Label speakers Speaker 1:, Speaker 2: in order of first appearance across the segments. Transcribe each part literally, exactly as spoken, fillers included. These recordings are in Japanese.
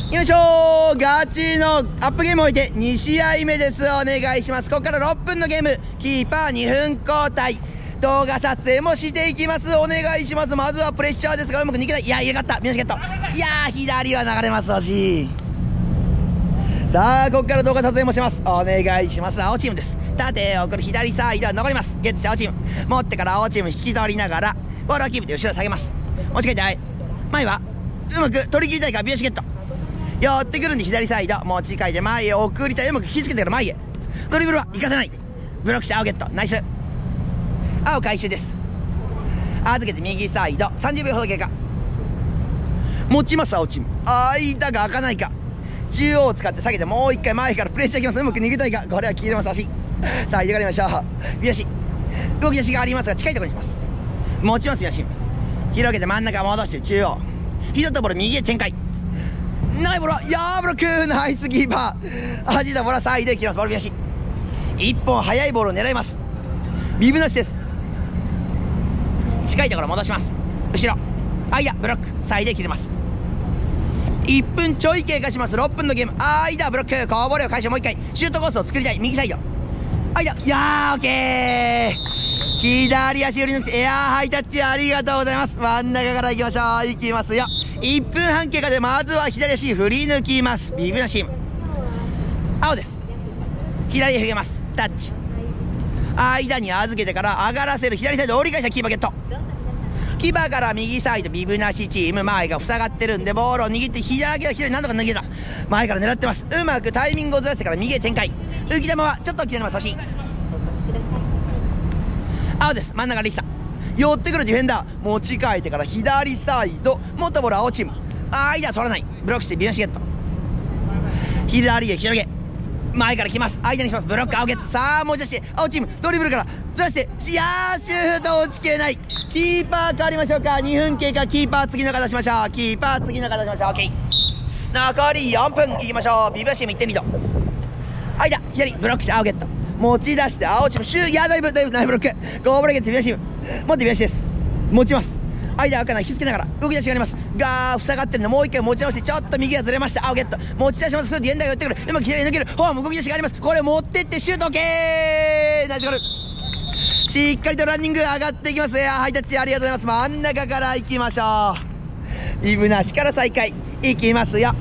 Speaker 1: よいしょー、ガチのアップゲームを置いてに試合目です。お願いします。ここからろっぷんのゲーム、キーパーにふん交代、動画撮影もしていきます。お願いします。まずはプレッシャーですがうまく逃げない。いや、入れかった。ミノシゲット。いやー、左は流れます。惜しい。さあ、ここから動画撮影もします。お願いします。青チームです。縦を送る左サイドは残ります。ゲットした青チーム、持ってから青チーム引き取りながらボールをキープで後ろ下げます。持ち替えて、はい、前はうまく取り切りたいかビヨシゲット寄ってくるんで左サイド持ち替えて前へ送りたい。うまく引きつけてから前へドリブルは行かせない。ブロックして青ゲット。ナイス。青回収です。預けて右サイドさんじゅうびょうほど経過。持ちます青チーム。間が開かないか。中央を使って下げてもう一回前からプレッシャーいきます。うまく逃げたいか。これは切れます。惜しい。さあ入れ替わりましょう。ビヨシ動き出しがありますが近いところにします。持ちます。ビヨシ広げて真ん中戻して中央拾ったボール右へ展開。ないボールはやーブロック。ナイスキーパー。弾いたボールはサイドへ切ります。ボールビヨシ一本速いボールを狙います。ビブなしです。近いところ戻します。後ろ間ブロックサイドへ切れます。いっぷんちょい経過します。ろっぷんのゲーム。間ブロックこぼれを返してもう一回シュートコースを作りたい。右サイド間いやーオッケー。左足寄りのエアーハイタッチありがとうございます。真ん中から行きましょう。行きますよ。いっぷんはん経過でまずは左足振り抜きます。ビブなチーム青です。左へ振げます。タッチ間に預けてから上がらせる。左サイド折り返したキーパーゲット。キーパーから右サイドビブなしチーム前が塞がってるんでボールを握って左から左に何とか逃げた。前から狙ってます。うまくタイミングをずらしてから右へ展開。浮き球はちょっと切れます。惜しい。青です。真ん中リッサ寄ってくるディフェンダー持ち替えてから左サイド持ったボール青チーム間取らない。ブロックしてビヨシゲット左へ広げ前から来ます。間にします。ブロック青ゲット。さあ持ち出して青チームドリブルからずらしていやーシュート落ちきれない。キーパー変わりましょうか。にふん経過。キーパー次の方しましょう。キーパー次の方しましょう。 OK 残りよんぷんいきましょう。ビブシームいってんリード。間左ブロックして青ゲット持ち出して青チームシューいやだいぶだいぶナイブロックゴーブレゲットビブシーム持ってビブシです。持ちます間開かない。引きつけながら動き出しがあります。ガー塞がってるのもう一回持ち直してちょっと右がずれました。青ゲット持ち出します。ディエンダーが寄ってくる。うまく左に抜ける。ホーム動き出しがあります。これ持ってってシュート OK ナイスゴール。しっかりとランニング上がっていきます。エアハイタッチありがとうございます。真ん中から行きましょう。ビブなしから再開いきますよ。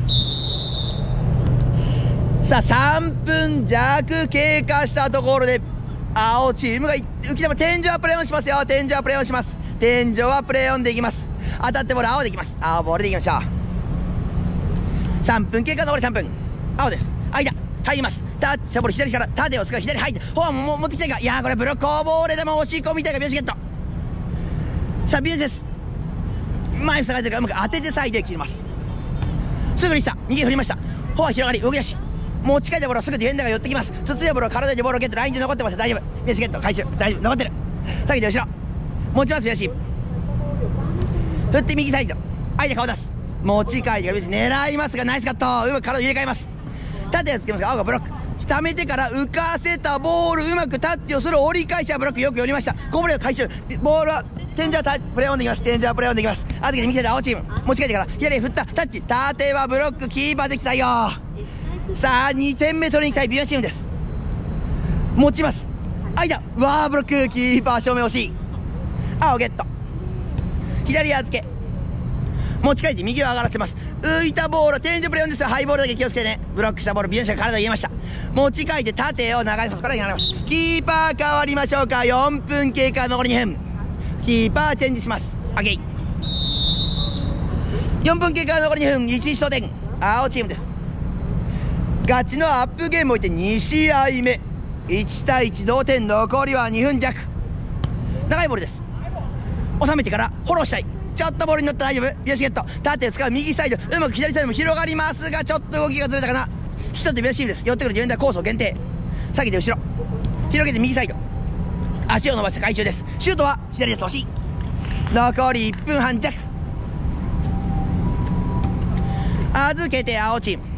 Speaker 1: さあさんぷん弱経過したところで青チームが浮き球天井はプレーオンしますよ。天井はプレーオンします。天井はプレーオンでいきます。当たってボール青でいきます。青ボールでいきましょう。さんぷん経過残りさんぷん青です。間入ります。タッチしたボール左から縦を使う左入ってホームも持ってきたいか。いやーこれブロックボールでも押し込みたいか。ビヨシゲットさあビヨシです。前塞がれてるからうまく当ててサイドへ切ります。すぐリッサ右振りました。フォア広がり動き出し持ち替えたボールをすぐディフェンダーが寄ってきます。つついたボールを体でボールをゲットラインで残ってます。大丈夫。ビヨシゲット回収大丈夫残ってる。下げて後ろ持ちます。ビヨシ振って右サイド相手顔出す持ち替えてビヨシ狙いますがナイスカット。うまく体を入れ替えます。縦をつけますが青がブロック溜めてから浮かせたボールうまくタッチをする。折り返しはブロックよく寄りました。こぼれを回収ボールは天井はプレーオンできます。天井はプレーオンできます。あとで右サイド青チーム持ち替えてから左へ振ったタッチ縦はブロックキーパーできたよ。さあにてんめ取りに行きたいビヨシチームです。持ちます間わーブロックキーパー正面惜しい。青ゲット左預け持ち替えて右を上がらせます。浮いたボール天井プレーオンです。ハイボールだけ気をつけてね。ブロックしたボールビヨシが体を入れました。持ち替えて縦を流れます。これに流れます。キーパー変わりましょうか。よんぷん経過残りにふんキーパーチェンジします。オッケーよんぷん経過残りにふんいちいち同点青チームです。ガチのアップゲームを置いてに試合目いちたいいち同点残りはにふん弱長いボールです。収めてからフォローしたい。ちょっとボールに乗った大丈夫。ビヨシゲット縦を使う右サイドうまく左サイドも広がりますがちょっと動きがずれたかな。引き取ってビヨシチームです。寄ってくるディフェンダーコースを限定下げて後ろ広げて右サイド足を伸ばして回収です。シュートは左です。惜しい。残りいっぷんはん弱預けて青チーム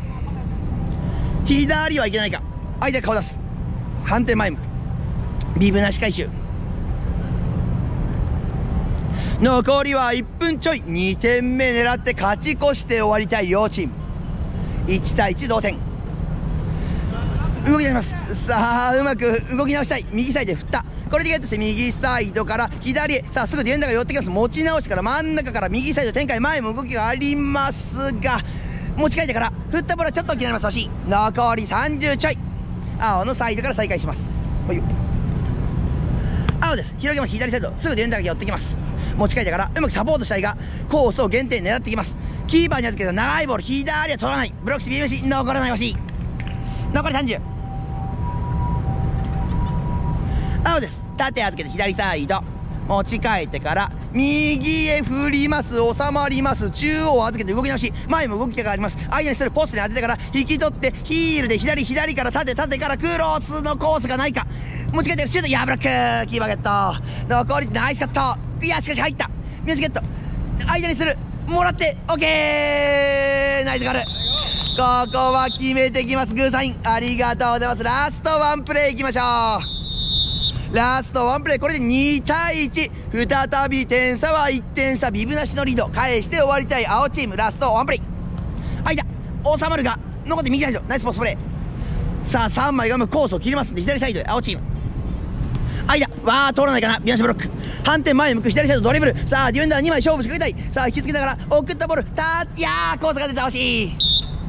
Speaker 1: 左はいけないか。相手顔出す反転前向くビブなし回収残りはいっぷんちょいにてんめ狙って勝ち越して終わりたい両チーム。 いちたいいち同点。動き出します。さあうまく動き直したい。右サイドで振った。これでゲットして右サイドから左へ。さあすぐディフェンダーが寄ってきます。持ち直してから真ん中から右サイド展開。前も動きがありますが持ち替えてから振ったボールはちょっと気になります。惜しい。残りさんじゅうちょい。青のサイドから再開します。おい青です。広げます。左サイドすぐディフェンダーが寄ってきます。持ち替えてからうまくサポートしたいがコースを限定狙ってきます。キーパーに預けた長いボール左は取らない。ブロックし ビーエムシー 残らない。惜しい。残りさんじゅう。青です。縦預けて左サイド持ち替えてから右へ振ります。収まります。中央預けて動き直し。前も動きがあります。間にするポストに当ててから引き取ってヒールで左左から縦縦からクロスのコースがないか。持ち替えてシュート。いやブロック。キーパーゲット。残りナイスカット。いやしかし入った。ミュージゲット間にする。もらってオッケー。ナイスゴール。ここは決めてきます。グーサインありがとうございます。ラストワンプレーいきましょう。ラストワンプレー。これでにたいいち。再び点差はいってん差。ビブなしのリード返して終わりたい青チーム。ラストワンプレー。間収まるが残って右サイド。ナイスポストプレー。さあさんまいがコースを切りますんで左サイドへ青チーム。間わあ通らないかな。ビナシブロック。反転前向く左サイドドリブル。さあディフェンダーにまい勝負しかけたい。さあ引きつけながら送ったボールたいやーコースが出た。惜しい。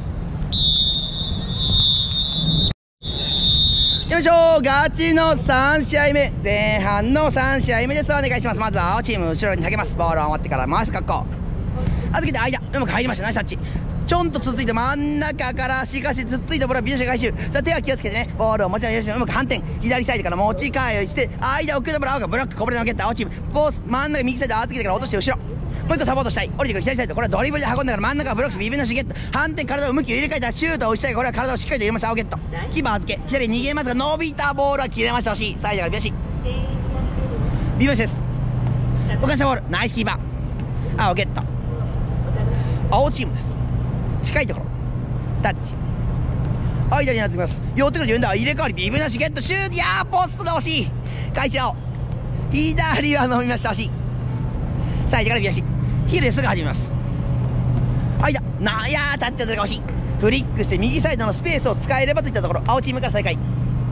Speaker 1: よいしょ。ガチのさんしあいめ。前半のさんしあいめです。お願いします。まずは青チーム後ろに下げます。ボールを回ってから回す格好預けて間うまく入りました。ナイスタッチ。ちょんとつついて真ん中からしかしつっついたボールはビナシ回収。さあ手は気をつけてね。ボールを持ち上げてうまく反転左サイドから持ち返して間を送ったボール青がブロック。こぼれ球蹴った青チーム。ボス真ん中右サイド預けてから落として後ろ。もう一個サポートしたい。降りてくる左サイド。これはドリブルで運んだから真ん中ブロックビビナシゲット。反転体を向きを入れ替えたシュートを打ちたい。これは体をしっかりと入れました青ゲット。キーパー預け左逃げますが伸びたボールは切れました。惜しい。サイドからビナシビナシです。浮かしたボールナイスキーパー青ゲット。青チームです。近いところタッチ間になってきます。寄ってくるディフェンダー入れ替わりビブナシゲットシュート。いやーポストが惜しい。返し青左は伸びました。惜しい。サイドからビナシヒールですぐ始めます。間ないやータッチはずれが惜しい。フリックして右サイドのスペースを使えればといったところ青チームから再開。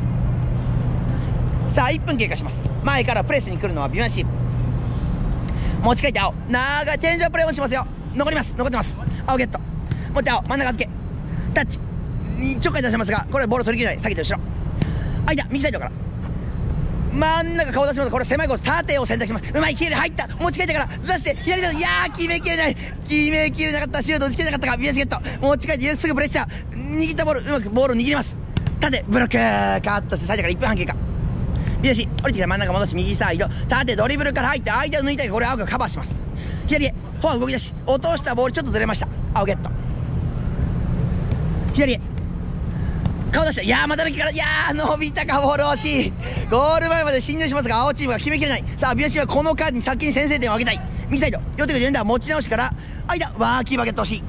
Speaker 1: さあいっぷん経過します。前からプレスに来るのはビナシ持ち替えて青長い天井プレーをしますよ。残ります。残ってます。青ゲット持って青真ん中預けタッチちょっかい出しますがこれボール取り切れない。下げて後ろ間右サイドから真ん中顔出します。これ狭いコース縦を選択します。うまい。キール入った。持ち替えてからずらして左サイド。いやー決めきれない。決めきれなかった。シュート打ち切れなかったか。ビナシゲット持ち替えてすぐプレッシャー握ったボールうまくボールを握ります。縦ブロックカットしてサイドからいっぷんはん経過。ビナシ降りてきた真ん中戻し右サイド縦ドリブルから入って間を抜いたい。これ青がカバーします。左へフォア動き出し落としたボールちょっとずれました。青ゲット左へ顔出した。いやーまた抜きからいやー伸びたか。ボール惜しい。ゴール前まで侵入しますが青チームが決めきれない。さあビナシはこの間に先に先制点を挙げたい。右サイド寄ってくるディフェンダー持ち直しから間ワーキーバゲット惜しい。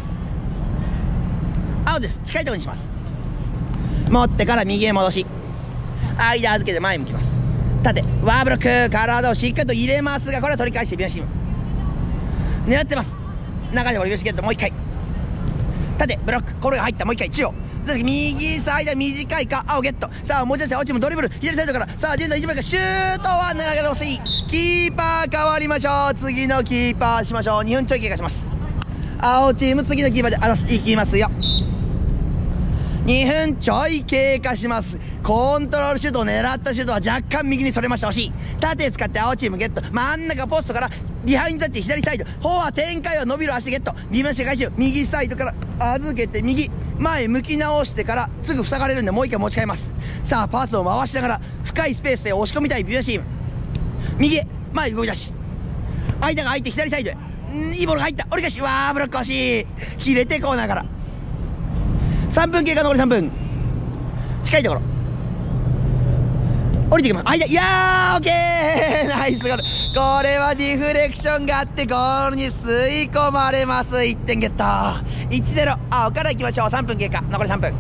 Speaker 1: 青です。近いところにします。持ってから右へ戻し間預けて前向きます。縦ワーブロック体をしっかりと入れますがこれは取り返してビナシーム狙ってます。中でボールビナシゲットもう一回縦ブロックこれが入った。もう一回中央右サイド短いか青ゲット。さあ持ち出して青チームドリブル左サイドからさあジェンダーいちまいかシュートは狙いが惜しい。キーパー変わりましょう。次のキーパーしましょう。にふんちょい経過します。青チーム次のキーパーであのいきますよ。にふんちょい経過します。コントロールシュートを狙ったシュートは若干右にそれました。惜しい。縦使って青チームゲット。真ん中ポストからビハインドタッチ左サイドフォア展開は伸びる足でゲット。ディフェンス回収右サイドから預けて右前向き直してからすぐ塞がれるんでもう一回持ち替えます。さあパスを回しながら深いスペースで押し込みたいビナシーム。右へ前動き出し間が空いて左サイドへいいボールが入った。折り返しわーブロック惜しい。切れてコーナーからさんぷん経過。残りさんぷん近いところ降りてきます。間いやーオッケーナイスゴール。これはディフレクションがあってゴールに吸い込まれます。いってんゲット いちたいゼロ。 青からいきましょう。さんぷん経過。残りさんぷん。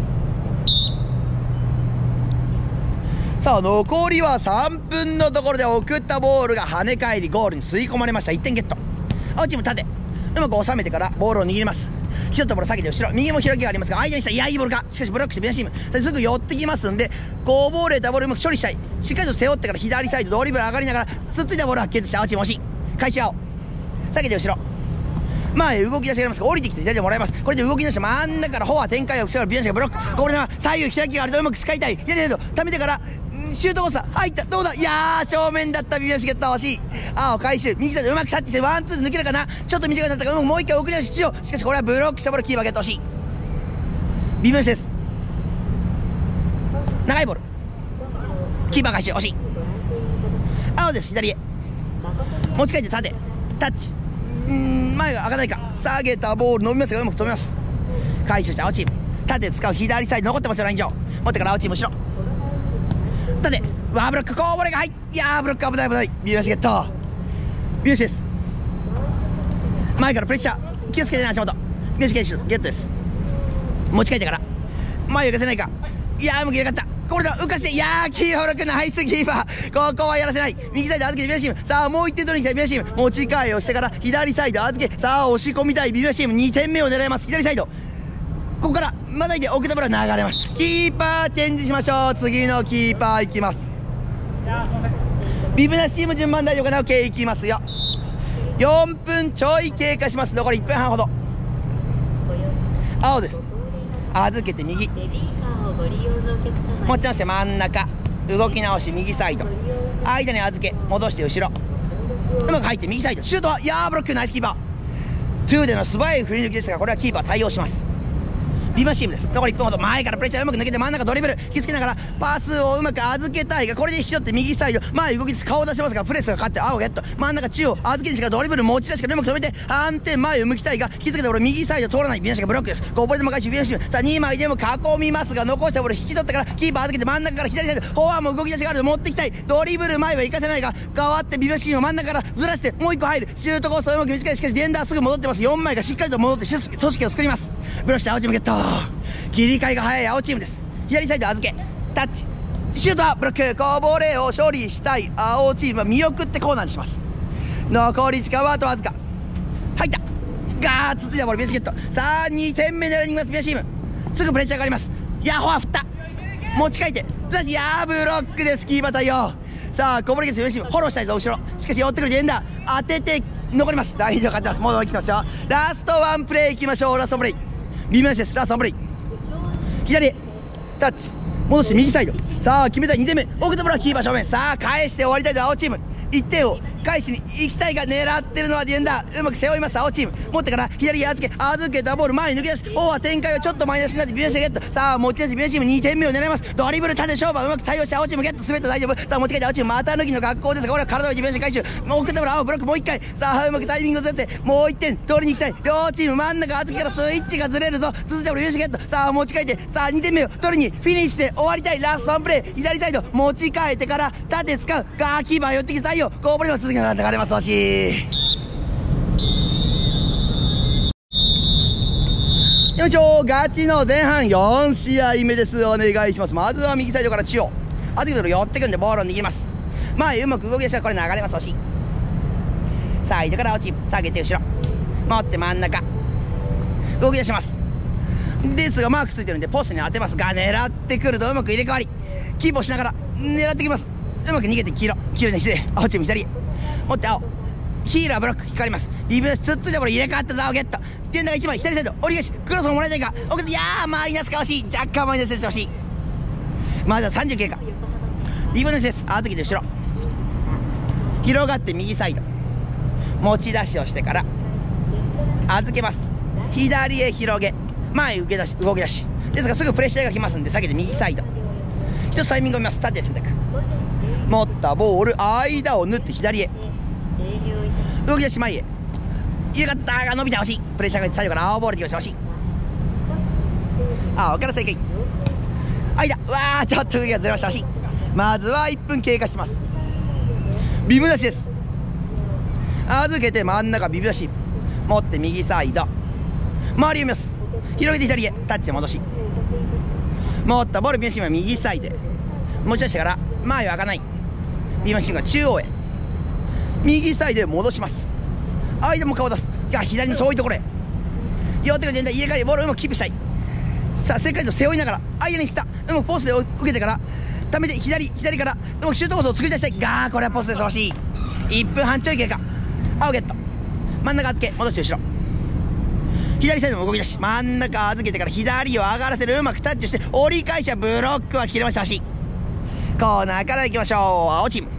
Speaker 1: さあ残りはさんぷんのところで送ったボールが跳ね返りゴールに吸い込まれました。いってんゲット。青チーム縦うまく収めてからボールを握ります。 引き取ったボール下げて後ろ、右も開きがありますが、間にした、いや、いいボールか。しかしブロックしてビナシーム。すぐ寄ってきますんで、こぼれたボールうまく処理したい。しっかりと背負ってから左サイド、ドリブル上がりながら、つっついたボール発見して、青チーム惜しい。開始青。下げて後ろ。前へ動き出しがありますが、降りてきて左でもらいます。これで動き出して真ん中からフォア展開を防ぐビナシがブロック。これで左右開きがあるとうまく使いたい。左サイド、溜めてから、シュートコースだ。入った。どうだ。いやー、正面だったビナシゲット。惜しい。青回収。右サイドうまくタッチして、ワンツーで抜けるかな。ちょっと短くなったから、もう一回送り出し必要。しかしこれはブロックしたボール、キーパーゲット惜しい。ビナシです。長いボール。キーパー回収。惜しい。青です。左へ。持ち帰って縦。タッチ。うーん、前が開かないか。下げたボール伸びますがうまく止めます。回収した青チーム。縦使う左サイド残ってますよ、ライン上。持ってから青チーム後ろ。縦。ワーブロック、こぼれが入っ。いやー、ブロック危ない危ない。ビナシゲット。ビナシです。前からプレッシャー。気をつけてね、足元。ビナシゲットゲットです。持ち帰ってから。前浮かせないか。いやー、うまく入れなかった。これだ、浮かして、いやー、キーパーブロック、ナイスキーパー。ここはやらせない。右サイド預けてビナシーム。さあ、もういってん取りに来たビナシーム。持ち替えをしてから、左サイド預け。さあ、押し込みたいビナシーム。にてんめを狙います。左サイド。ここから、まだいて、奥田ボールは流れます。キーパーチェンジしましょう。次のキーパーいきます。ビブナシーム順番大丈夫かな。 OK、いきますよ。よんぷんちょい経過します。残りいっぷんはんほど。青です。預けて右。持ち直して真ん中。動き直し右サイド。間に預け。戻して後ろ。うまく入って右サイド。シュートは、いやー、ブロック、ナイスキーパー。にでの素早い振り抜きですが、これはキーパー対応します。ビバシームです。残りいっぷんほど。前からプレッシャーうまく抜けて真ん中ドリブル引きつけながらパスをうまく預けたいが、これで引き取って右サイド前動きつ顔を出しますが、プレスがかかって青ゲット。真ん中中央預けにしかドリブル持ち出しからうまく止めて反転前を向きたいが、引きつけて俺右サイド通らない。ビナシがブロックです。こぼれても返しビナシーム。さあにまいでも囲みますが、残したボール引き取ってからキーパー預けて真ん中から左サイド。フォアも動き出しがあると持ってきたい。ドリブル前は行かせないが、代わってビナシームを真ん中からずらしてもう一個入る。シュートコースをうまく短い。しかしディエンダーすぐ戻ってます。よんまいがしっかりと戻って組織を作ります。ブロックして青チームゲット。切り替えが早い青チームです。左サイド預けタッチシュートはブロック。こぼれを処理したい青チームは見送ってコーナーにします。残り時間はあとわずか。入った。ガーッつついたボールビナシゲット。さあにてんめ狙いに行きます。ビナシームすぐプレッシャーがあります。ヤホー振った持ち替えてずらし、いやーブロックです。キーパー対応。さあこぼれです。ビナシームフォローしたいぞ後ろ。しかし寄ってくるディエンダー当てて残ります。ライン上勝ってます。戻りきてますよ。ラストワンプレーいきましょう。ラストプレービナシです。ラストワンプレー左へタッチ戻して右サイド。さあ決めたいにてんめ。奥のボールはキーパー正面。さあ返して終わりたいと青チーム。いってんを返しに行きたいが、狙ってるのはディエンダー。うまく背負います青チーム。持ってから左へ預け預けたボール前に抜け出し、フォア展開をちょっとマイナスになってビナシがゲット。さあ持ち出してビナチームにてんめを狙います。ドリブル縦勝負はうまく対応して青チームゲット。全て大丈夫。さあ持ち替えて青チームまた抜きの学校ですが、これは体をビナシ回収。もう送ったボール青ブロックもう一回。さあうまくタイミングをずれてもういってん取りに行きたい。両チーム真ん中預けからスイッチがずれるぞ。続いて俺ビナシゲット。さあ持ち替えてさあにてんめを取りにフィニッシュで終わりたい。ラストワンプレー左サイド持ち替えてから縦使うガーキーパー寄ってきて太陽こぼれは続けながら流れます。惜しい。よいしょ。ガチの前半よんしあいめです。お願いします。まずは右サイドから中央あと寄ってくんでボールを握ります。前うまく動き出したらこれ流れます。惜しい。サイドから落ち下げて後ろ持って真ん中動き出します。ですがマークついてるんでポストに当てますが、狙ってくるとうまく入れ替わりキープをしながら狙ってきます。うまく逃げて黄色黄色にして青チーム左へ持って青ヒーラーブロック光ります。リブスつっついたボール入れ替わったぞ。青ゲットディエンダーがいちまい左サイド折り返しクロスももらいたいか奥でいやーマイナスか惜しい。若干マイナスです。惜しい。まずはさんじゅう経過。リブネスです。預けて後ろ広がって右サイド持ち出しをしてから預けます。左へ広げ前受け出し動き出しですがすぐプレッシャーが来ますんで下げて右サイド一つタイミングを見ます。縦で選択持ったボール間を縫って左へ動き出し前へ入れかったが伸びて惜しい。プレッシャーがサイドから青ボールできました。惜しい。青から正解間うわーちょっと動きがずれました。惜しい。まずはいっぷん経過します。ビブなしです。預けて真ん中ビブなし持って右サイド周りを見ます。広げて左へタッチで戻し持ったボールビブなしは右サイドへ持ち出してから前は開かない。ビブなしが中央へ右サイドへ戻します。間も顔出す。いや左の遠いところへ寄ってくる全体入れ替えりボールをうまくキープしたい。さあ、せっかりと背負いながら間に来た、うまくポストで受けてからためて左左からうまくシュートコースを作り出したいがー、これはポストで惜しい。いっぷんはんちょい経過。青ゲット、真ん中預け戻して後ろ、左サイドも動き出し真ん中預けてから左を上がらせる、うまくタッチして折り返しはブロックは切れました。惜しい。コーナーからいきましょう。青チーム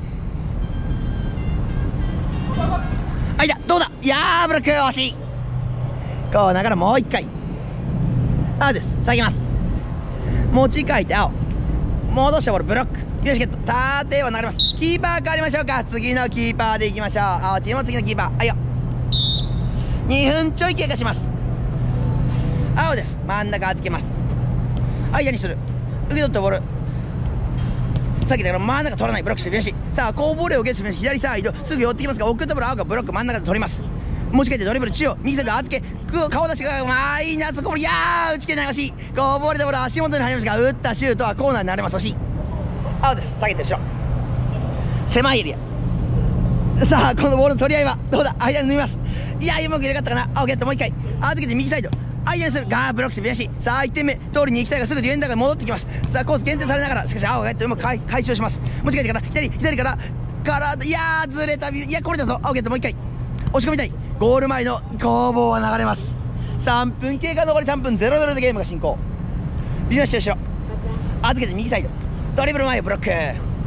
Speaker 1: 間どうだ、いやーブロック惜しい。コーナーからもう一回青です。下げます、持ち替えて青、戻したボールブロック、よしゲット、縦は流れます。キーパー変わりましょうか。次のキーパーでいきましょう。青チームも次のキーパー、はいよ。にふんちょい経過します。青です。真ん中預けます。間にする、受け取ったボールさっきだから真ん中取らない、ブロックしてよし。さあこぼれをゲットして左サイドすぐ寄ってきますが、送ったボール青がブロック真ん中で取ります。持ち替えてドリブル中央右サイド預け顔出しがマイナスこぼれ、いやー打ち切れない、惜しい。こぼれたボール足元に入りましたが、打ったシュートはコーナーになれます。惜しい。青です。下げて後ろ狭いエリア。さあこのボールの取り合いはどうだ、間に抜きます。いやーうまく入れかったかな。青ゲット、もう一回預けて右サイド間にするがーブロックして悔しい。さあいってんめ通りに行きたいがすぐディフェンダーが戻ってきます。さあコース限定されながらしかし青がゲットうまく回回収します。持ち替えてから左左からからいやーずれた、いやこれだぞ。青ゲットもう一回押し込みたい。ゴール前の攻防は流れます。さんぷん経過、残りさんぷん、ゼロゼロでゲームが進行。ビナシ後ろ預けて右サイドドリブル前ブロック、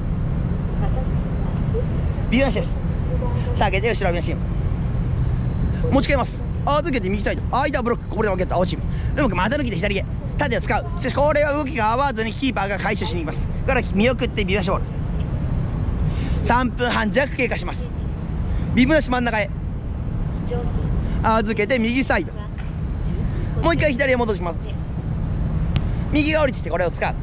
Speaker 1: ビナシです。さあ上げて後ろビナシ持ち替えます。預けて右サイド間ブロック、これで分けた青チームうまく股抜きで左へ縦を使う。しかしこれは動きが合わずにキーパーが回収しに行きます。から見送ってビブナシボール。さんぷんはん弱経過します。ビブナシ真ん中へ預けて右サイドもう一回左へ戻ってきます。右が降りてきてこれを使う。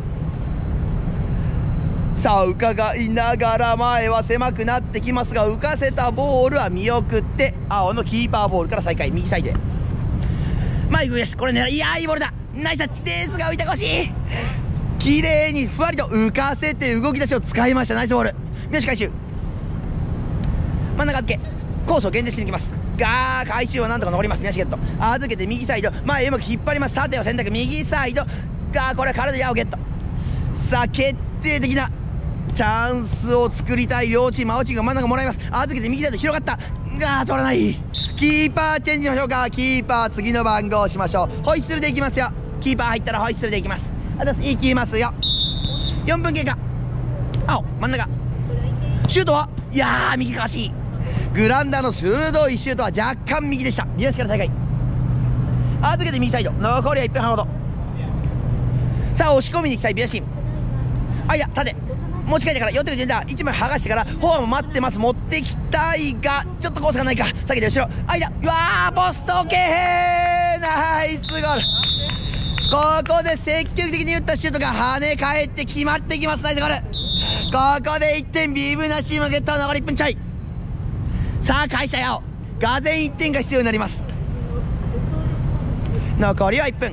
Speaker 1: さあ伺いながら前は狭くなってきますが、浮かせたボールは見送って青のキーパーボールから再開右サイドへ前行くよし。これ狙い、いやーいいボールだ、ナイスタッチ。レースが浮いた、欲しい。綺麗にふわりと浮かせて動き出しを使いました。ナイスボール。よし回収真ん中預けコースを限定していきますがー、回収はなんとか残ります。宮重ゲット預けて右サイド前へうまく引っ張ります。縦を選択右サイドがー、これは体で矢をゲット。さあ決定的なチャンスを作りたい両チーム。青チームが真ん中もらいます。預けて右サイド広がったがー、取らない。キーパーチェンジしましょうか。キーパー次の番号をしましょう。ホイッスルでいきますよ。キーパー入ったらホイッスルでいきます。あといきますよ。よんぷん経過。青真ん中シュートは、いやー右か、惜しい。グランダーの鋭いシュートは若干右でした。リアスから再開預けて右サイド残りはいっぷんはんほど。さあ押し込みに行きたいビアシーン。あいや縦持ち替えてから寄ってくるんだ。いちまい剥がしてからフォアも待ってます。持ってきたいがちょっとコースがないか。下げて後ろ間うわーポストけへー、ナイスゴール。ここで積極的に打ったシュートが跳ね返って決まってきます。ナイスゴール。ここでいってんビブナシームゲット。残りいっぷんちょい。さあ返したよ。がぜんいってんが必要になります。残りはいっぷん。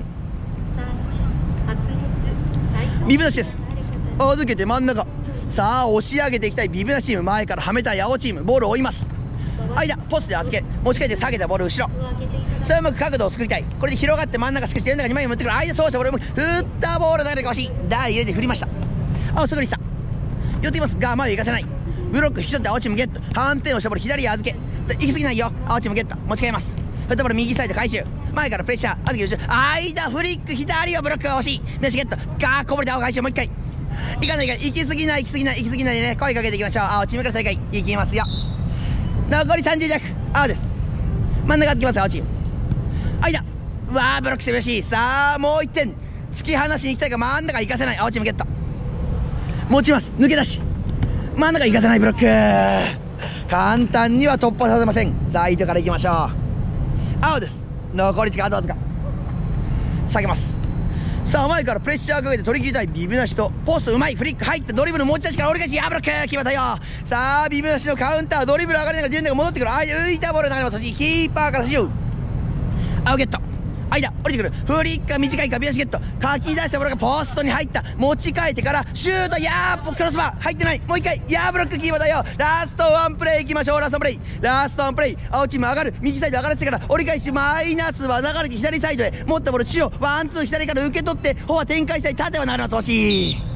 Speaker 1: ビブナシです。預けて真ん中さあ押し上げていきたいビブナシーム。前からはめたい青チームボールを追います。間ポストで預け持ち替えて下げたボール後ろさあうまく角度を作りたい。これで広がって真ん中少し点がにまい持ってくる。間そうしたボールも振ったボール誰か惜しい。台入れて振りました。青すぐにした寄っていますが前を行かせない。ブロック引き取って青チームゲット。反転をしたボール左へ預け行き過ぎないよ。青チームゲット持ち替えます。振ったボール右サイド回収前からプレッシャー預け後ろ間フリック左をブロックが惜しい。メッシュゲットガーこぼれて青回収もう一回行かないか行き過ぎない行き過ぎない行き過ぎないでね声かけていきましょう。青チームから再開行きますよ。残りさんじゅう弱青です。真ん中預けます青チーム間うわーブロックしてよし。さあもういってん突き放しに行きたいが真ん中行かせない。青チームゲット持ちます抜け出し真ん中行かせないブロック簡単には突破させません。サイドから行きましょう。青です。残り時間あとわずか下げます。さあ前からプレッシャーかけて取り切りたいビブナシとポストうまいフリック入ってドリブル持ち出しから折り返しやブロック決まったよ。さあビブナシのカウンタードリブル上がりながらデュンデが戻ってくる。ああ浮いたボール流れます。キーパーからしよう青ゲット間降りてくるフリッカー短いかビアシゲットかき出したボールがポストに入った持ち替えてからシュートやークロスバー入ってないもう一回やーブロックキーパーだよラストワンプレイいきましょうラストプレイラストワンプレイ青チーム上がる右サイド上がらせてから折り返しマイナスは流れて左サイドへ持ったボール中央ワンツー左から受け取ってフォア展開したい縦はなります惜しい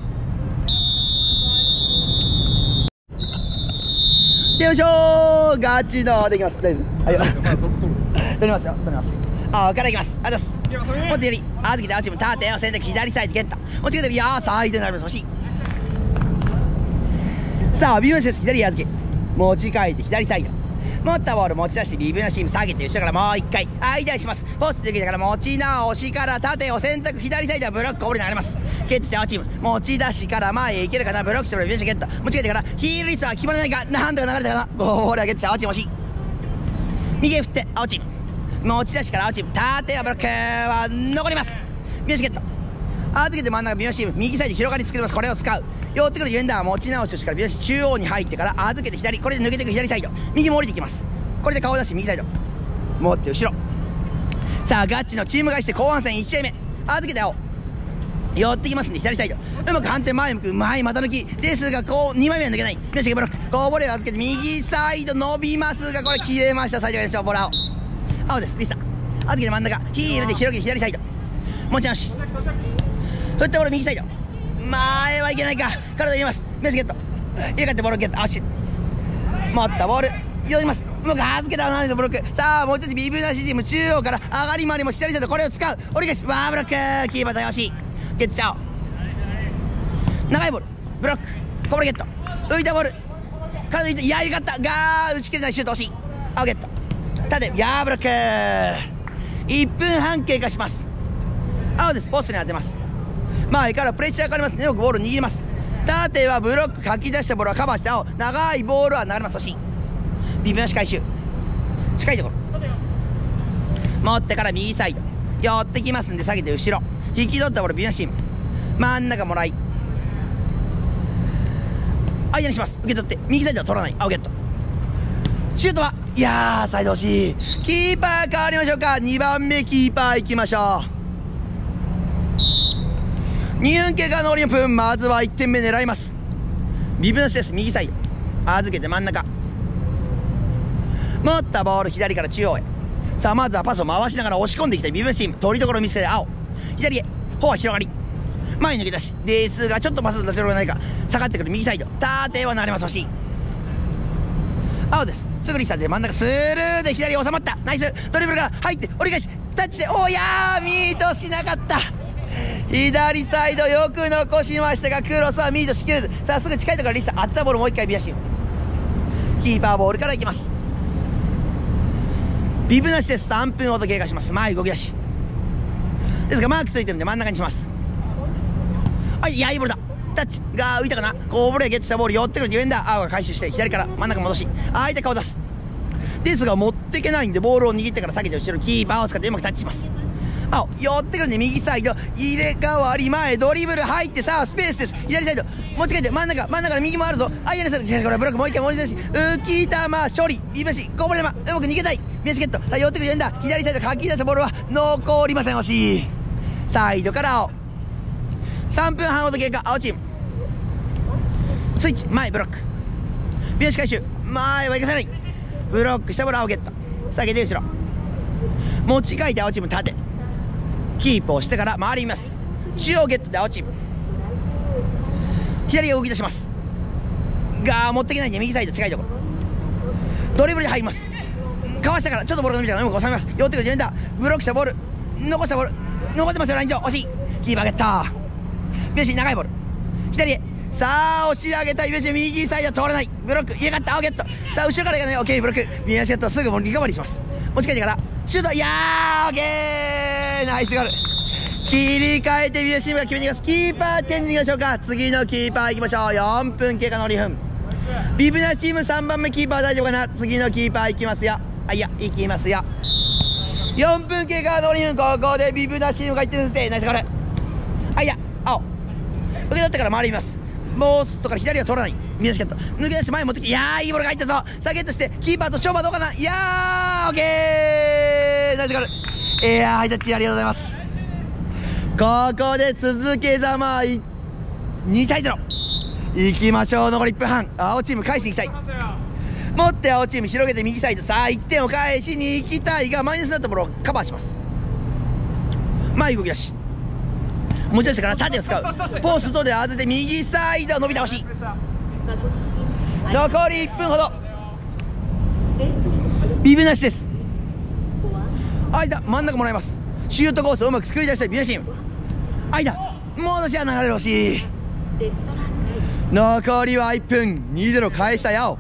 Speaker 1: よいしょーガチのできます大丈夫はい取りますよ取りますあからいきますあざすもっとよりあずきで青チーム縦を選択左サイドゲット持ち替えてるやーサイドになります惜しいさあビブナシです左あずき持ち替えて左サイド持ったボール持ち出してビブナシーム下げて後ろからもう一回間にしますポストできたから持ち直しから縦を選択左サイドはブロック折りになりますゲットして青チーム持ち出しから前へ行けるかなブロックしてビブナシゲット持ち替えてからヒールリストは決まらないかなんとか流れたかなボールはゲットして青チーム惜しい右へ振って青チーム持ち出しから青チーム縦はブロックは残りますビブナシゲット預けて真ん中ビブナシーム右サイド広がり作りますこれを使う寄ってくるディフェンダーは持ち直しからビブナシ中央に入ってから預けて左これで抜けていく左サイド右も降りていきますこれで顔出して右サイド持って後ろさあガチのチーム返して後半戦いち試合目預けて青寄ってきますんで左サイドうまく反転前向くうまい股抜きですがこうにまいめは抜けないビブナシがブロックこぼれを預けて右サイド伸びますがこれ切れましたサイドがでしょうボール青青ですリスタ預けて真ん中ヒールで広げて左サイド持ち直し振ったボール右サイド前はいけないか体入れますビブナシゲット入れ替えてボールゲット足持ったボール寄りますうまく預けた穴のブロックさあもう一つビブナシチーム中央から上がり回りも左サイドこれを使う折り返しワーブロックキーパー対応しゲットしちゃおう長いボールブロックこぼれゲット浮いたボール体抜いてやり勝ったがー打ち切れないシュート惜しい青ゲット縦やーブロックいっぷんはん経過します青ですポストに当てます前からプレッシャーかかりますねよくボール握ります縦はブロックかき出したボールはカバーして青長いボールは流れます惜しいビブナシ回収近いところ持ってから右サイド寄ってきますんで下げて後ろ引き取ったボールビブナシーム真ん中もらい間にします受け取って右サイドは取らない青ゲットシュートはいやーサイド惜しいキーパー変わりましょうかにばんめキーパーいきましょうにふん経過のよんぷんまずはいってんめ狙いますビブナシです右サイド預けて真ん中持ったボール左から中央へさあまずはパスを回しながら押し込んでいきたいビブナシチーム取りどころを見せて青左へフォア広がり前に抜け出しですがちょっとパス出せるがないか下がってくる右サイド縦はなります惜しい青ですすぐリスターで真ん中スルーで左へ収まったナイスドリブルから入って折り返しタッチでおやーミートしなかった左サイドよく残しましたがクロスはミートしきれずさあすぐ近いところリスター当てたボールもう一回ビアシームキーパーボールからいきますビブナシですさんぷんほど経過します前動き出しですがマークついてるんで真ん中にしますはいいやいいボールだタッチが浮いたかなこうボールへゲットしたボール寄ってくるディフェンダー青が回収して左から真ん中戻し相手顔出すですが持っていけないんでボールを握ってから下げて後ろキーパーを使ってうまくタッチします青寄ってくるんで右サイド入れ替わり前ドリブル入ってさあスペースです左サイド持ち替えて真ん中真ん中から右もあるぞあいやねこれブロックもう一回盛り出し浮き玉処理ビブナシこぼれ玉うまく逃げたいビブナシゲットさあ寄ってくるディフェンダー左サイドかき出したボールは残りません惜しいサイドから青さんぷんはんほど経過青チームスイッチ前ブロックビブナシ回収前はいかせないブロックしたボール青ゲット下げて後ろ持ち替えて青チーム縦キープをしてから回ります中央ゲットで青チーム左へ動き出しますが持っていけないんで右サイド近いところドリブルで入りますかわしたからちょっとボールが伸びたのでうまく収めます寄ってくるディフェンダーブロックしたボール残したボール残ってますよライン上惜しいキーパーゲットビブナシ長いボール左へさあ押し上げたビブナシ右サイド通らないブロック入れ勝った青ゲットさあ後ろからいかないオッケーブロックビブナシゲットすぐリカバリーします持ち替えてからシュートいやーオッケーナイスゴール切り替えてビブナシチームが決めていきますキーパーチェンジいきましょうか次のキーパーいきましょうよんぷん経過のにふんビブナシチームさんばんめキーパー大丈夫かな次のキーパーいきますよあいやいきますよよんぷん経過のにふんここでビブナシチームがいってるんですナイスゴールあいや青受け取ってから回りますモーストから左は取らないビブナシゲット抜け出して前持ってきていやーいいボールが入ったぞさあゲットしてキーパーと勝負はどうかないやーオッケーナイスゴールいやー、ハイタッチありがとうございます。ここで続けざまいにたいゼロいきましょう。残りいっぷんはん。青チーム返しに行きたい。持って青チーム広げて右サイド。さあいってんを返しに行きたいが、マイナスになったところをカバーします。前動き出し、持ち出してから縦を使う。ポストで当てて右サイド伸びてほしい。残りいっぷんほど。ビブなしです。間真ん中もらいます。シュートコースをうまく作り出したいビブナシチーム。間戻しは流れる、惜しい。残りはいっぷん。 にたいゼロ 返したい青。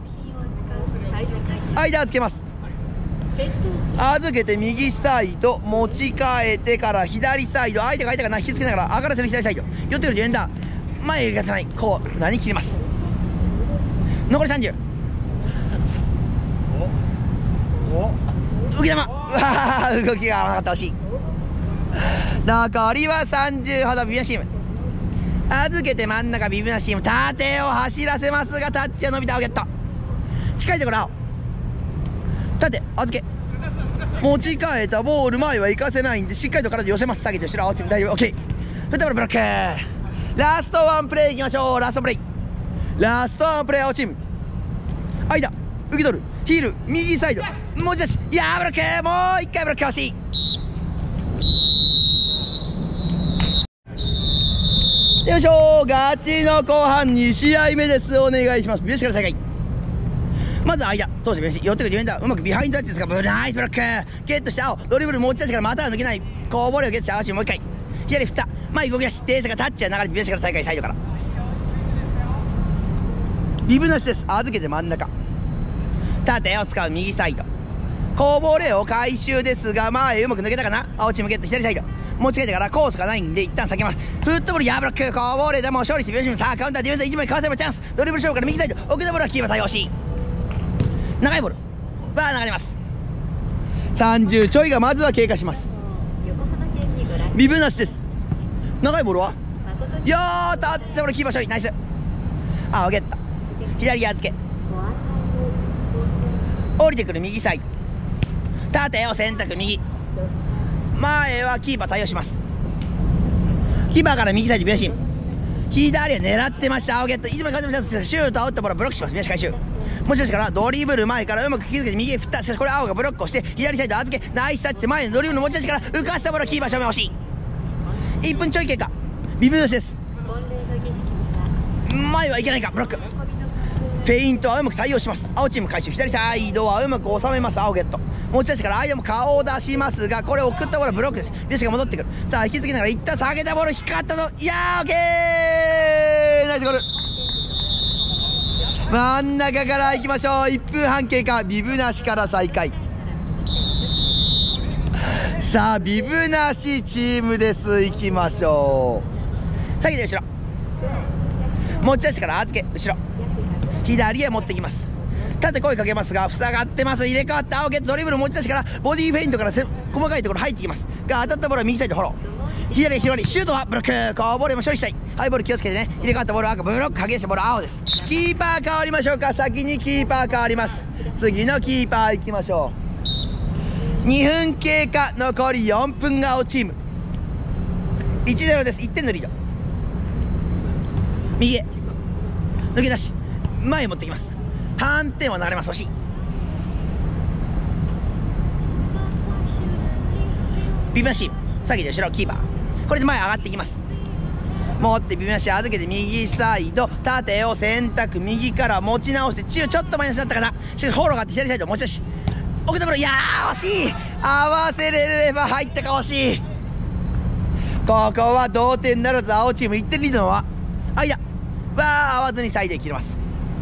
Speaker 1: 間預けます。預けて右サイド持ち替えてから左サイド、相手が相手が引きつけながら上がらせる左サイド、寄ってくるディフェンダー前へ行かせない、こう何切ります。残りさんじゅう。浮き玉、うわ動きが合わなかった、惜しい。残りはさんじゅうほど。ビブナシチーム預けて真ん中、ビブナシチーム縦を走らせますがタッチは伸びた。ゲット近いところ青縦預け持ち替えたボール前は行かせないんでしっかりと体寄せます。下げて後ろ青チーム大丈夫。 OK フットボールブロック。ラストワンプレーいきましょう。ラストプレイラストワンプレー青チーム間受け取るヒール右サイド持ち出し、いやーブロック、もう一回ブロック欲しい。よいしょー、ガチの後半に試合目です。お願いします。ビブナシから再開。まず間通してビブナシ寄ってくるディフェンダーうまくビハインドタッチですが、ブナイスブロックゲットして青ドリブル持ち出してからまたは抜けない、こうボールをゲットして青チームもう一回左振った前動き出し、デースがタッチは流れてビブナシから再開。サイドからビブナシです。預けて真ん中縦を使う右サイド、こぼれを回収ですが前うまく抜けたかな。青チームゲット左サイド持ち替えてからコースがないんで一旦避けます。フットボールやブロック、こぼれでも勝利してビブナシさあカウンターディフェンダーいちまいかわせばチャンス。ドリブル勝負から右サイド奥田ボールはキーパー対応し長いボールバー流れます。さんじゅうちょいがまずは経過します。ビブナシです。長いボールはよータッチボールキーパー勝利ナイス。あゲット左預け降りてくる右サイド縦を選択右前はキーパー対応します。キーパーから右サイドビブナシ左へ狙ってました。青ゲットいちまいかわせばチャンスです。シュートを打ったボールをブロックします。ビブナシ回収持ち出してからドリブル前からうまく引き付けて右へ振った。しかしこれ青がブロックをして左サイド預けナイスタッチで前のドリブル持ち出してから浮かしたボールはキーパー正面惜しい。いっぷんちょい経過。ビブナシです。前はいけないかブロックフェイントはうまく対応します。青チーム回収左サイドはうまく収めます。青ゲット持ち出してから間も顔を出しますがこれ送ったボールはブロックです。ビブナシが戻ってくる。さあ引き付けながら一旦下げたボール光ったの、いやーオッケーナイスゴール。真ん中から行きましょう。いっぷんはん経過。ビブナシから再開。さあビブナシチームです。行きましょう。下げて後ろ持ち出してから預け後ろ左へ持ってきます。縦声かけますが塞がってます。入れ替わった青ゲットドリブル持ち出してからボディーフェイントから細かいところ入ってきますが当たったボールは右サイドフォロー左へ広がりシュートはブロック、こうボールも処理したい。ハイボール気をつけてね。入れ替わったボールは赤、ブロック激しいボール青です。キーパー変わりましょうか。先にキーパー変わります。次のキーパーいきましょう。にふん経過。残りよんぷんが青チームいちたいゼロです。いってんのリード右へ抜け出し前へ持ってきます。反転は流れます。惜しい。ビブナシ下げて後ろキーパーこれで前上がっていきます。持ってビブナシ預けて右サイド縦を選択右から持ち直して中ちょっとマイナスになったかな。しかしフォローがあって左サイド持ち出し奥田ボール、いやー惜しい。合わせれれば入ったか惜しい。ここは同点ならず青チームいってんリードのまま間は合わずにサイドへ切れます。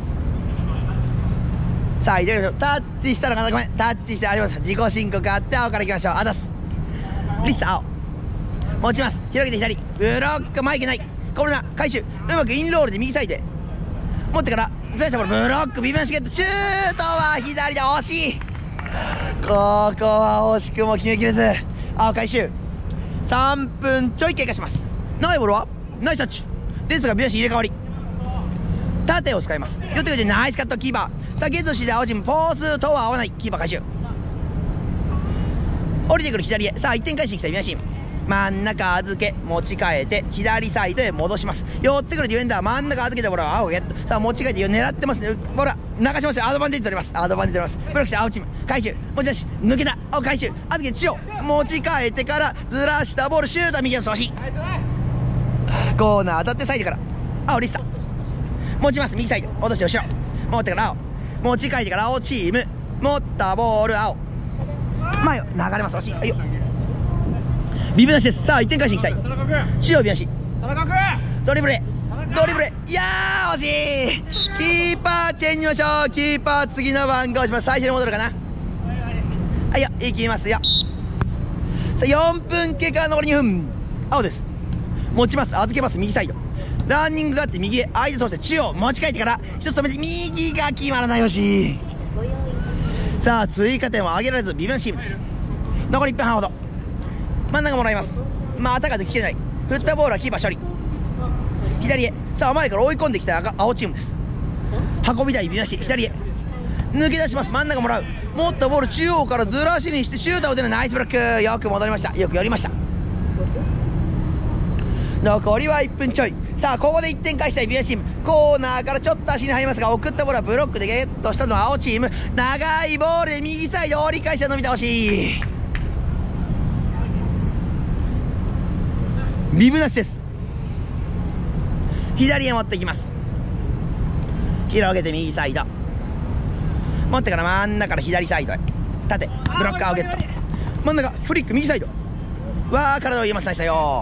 Speaker 1: サイドへタッチしたらごめんタッチしてあります。自己申告あって青からいきましょう。アダスリス青持ちます広げて左ブロック前いけないコルナ回収うまくインロールで右サイドへ持ってからずらしたボールブロックビブナシゲットシュートは左で惜しい。ここは惜しくも決めきれず青回収さんぷんちょい経過します。長いボールはナイスタッチですがビブナシ入れ替わり縦を使います。寄ってくれてナイスカットキーパーさあゲットして青チームポースとは合わないキーパー回収降りてくる左へ。さあいってん返しに来たビナシーム。真ん中預け持ち替えて左サイドへ戻します。寄ってくるディフェンダー真ん中預けてボールは青ゲット。さあ持ち替えて狙ってますね。ボールは流しました。アドバンテージ取ります。アドバンテージ取ります。ブロックして青チーム回収持ち出し抜けた青回収預け中央持ち替えてからずらしたボールシュート右の送信コーナー当たってサイドから青リスタ持ちます右サイド落として後ろ持ってから青持ち替えてから青チーム持ったボール青前を流れます。惜しい。はいよビブなしです。さあいってん返しに行きたい。中央ビナシドリブルへドリブルへいやー惜しい。キーパーチェンジしましょう。キーパー次の番号します。最初に戻るかな。はいよ行きますよ。さあよんぷん経過残りにふん青です。持ちます預けます右サイドランニングがあって右へ間通して中央持ち替えてから一つ止めて右が決まらない惜しい。さあ追加点は上げられずビブナシームです。残りいっぷんはんほど真ん中もらいます。またが抜ききれない。振ったボールはキーパー処理左へ。さあ前から追い込んできた赤青チームです。運び台ビナシ左へ抜け出します。真ん中もらう持ったボール中央からずらしにしてシューターを打てるナイスブロックよく戻りました。よく寄りました。残りはいっぷんちょい。さあここでいってん返したいビナチームコーナーからちょっと足に入りますが送ったボールはブロックでゲットしたのは青チーム長いボールで右サイド折り返した伸びた惜しい。ビブなしです。左へ持っていきます。広げて右サイド持ってから真ん中から左サイドへ縦ブロッカーをゲット真ん中フリック右サイドわー体を入れましたよ。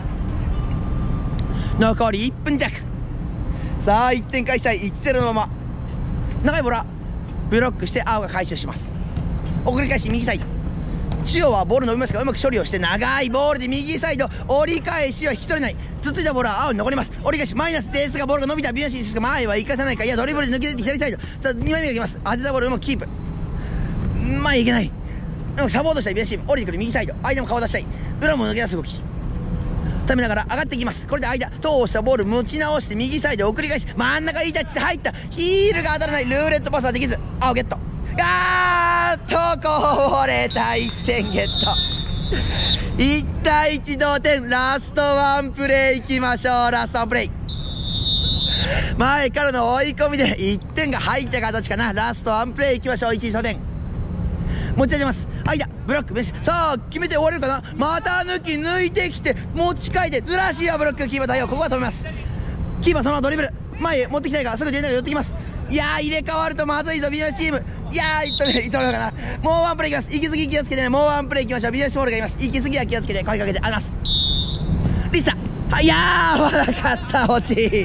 Speaker 1: 残りいっぷん弱。さあいってん返したいいちたいゼロのまま長いボールはブロックして青が回収します。送り返し右サイド中央はボール伸びますがうまく処理をして長いボールで右サイド折り返しは引き取れない。つっついたボールは青に残ります。折り返しマイナスですがボールが伸びたビナシーですが前は生かさないかいやドリブルで抜け出て左サイドさあにまいめがきます。当てたボールうまくキープ前いけない。うまくサポートしたいビナシー降りてくる右サイド間も顔出したい裏も抜け出す動きためながら上がっていきます。これで間通したボール持ち直して右サイド送り返し真ん中いいタッチで入ったヒールが当たらないルーレットパスはできず青ゲットあーっとこぼれたいってんゲットいちたいいち同点ラストワンプレーいきましょう。ラストワンプレー前からの追い込みでいってんが入った形かな。ラストワンプレーいきましょう。いち同点持ち上げます。間ブロックメッシさあ決めて終われるかな。また抜き抜いてきて持ち替えてずらしやブロックキーパー対応ここは止めます。キーパーそのままドリブル前へ持ってきたいからすぐディフェンダーが寄ってきます。いやー入れ替わるとまずいぞビナチームいやーいっとるいっとるのかな。もうワンプレーいきます。行き過ぎ気をつけてね。もうワンプレーいきましょう。ビナチボールがいます。行き過ぎは気をつけて声かけてあります。リッサはいやーまだ勝った惜しい。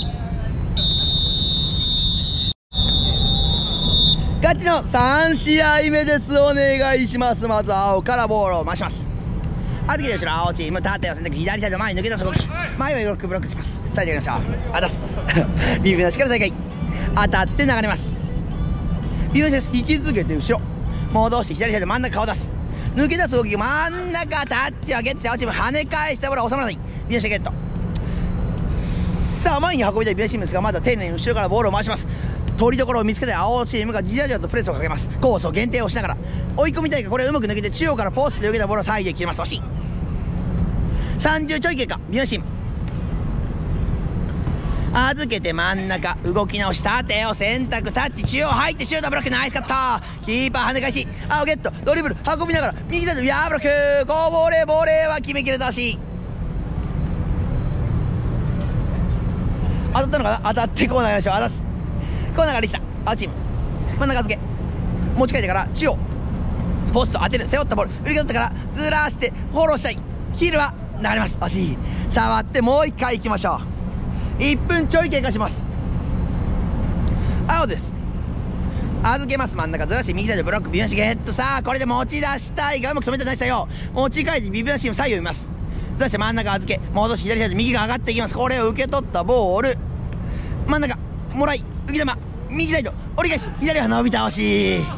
Speaker 1: ガチのさん試合目です。お願いします。まず青からボールを回します。あずきで後ろ青チーム縦を選択左サイド前に抜け出す動き前はブロックブロックします。サイドやりましょう。あたすビブなしから再開当たって流れます。ビブなしです。引き続けて後ろ戻して左サイド真ん中顔出す抜け出す動き真ん中タッチはゲットして青チーム跳ね返したボールは収まらないビブなしゲット。さあ前に運びたいビブなしチームですがまずは丁寧に後ろからボールを回します。取りどころを見つけて青チームがじわじわとプレスをかけます。コースを限定をしながら追い込みたいがこれをうまく抜けて中央からポストで受けたボールをサイドへ切れます。惜しい。さんじゅうちょい経過ビナシーム預けて真ん中動き直し縦を選択タッチ中央入ってシュートブロックナイスカットキーパー跳ね返し青ゲットドリブル運びながら右サイドいやーブロックこぼれボレーは決めきれた惜しい。当たったのかな。当たってコーナーやりましょう。当たすコーナーがリスタ青チーム真ん中付け持ち替えてから中央ポスト当てる背負ったボール振り取ってからずらしてフォローしたいヒールは流れます惜しい。触ってもう一回いきましょう。いっぷんちょい経過します。青です預けます真ん中ずらして右サイドブロックビブなしゲットさあこれで持ち出したいがうまく止めたナイスだよ持ち替えてビブなしの左右を見ます。ずらして真ん中預け戻し左サイド右が上がっていきます。これを受け取ったボール真ん中もらい浮き球右サイド折り返し左は伸びた惜しい。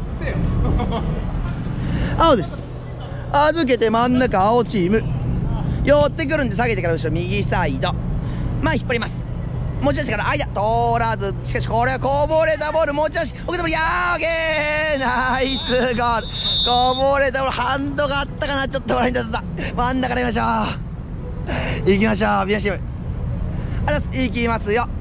Speaker 1: 青です預けて真ん中青チーム寄ってくるんで下げてから後ろ右サイド前引っ張ります持ち出してから間通らずしかしこれはこぼれたボール持ち出し受け止めりやーオーケーナイスゴールこぼれた。ハンドがあったかな、ちょっと笑いになった。真ん中でいきましょう。行きましょう、ビアチーム。あざす、行きますよ。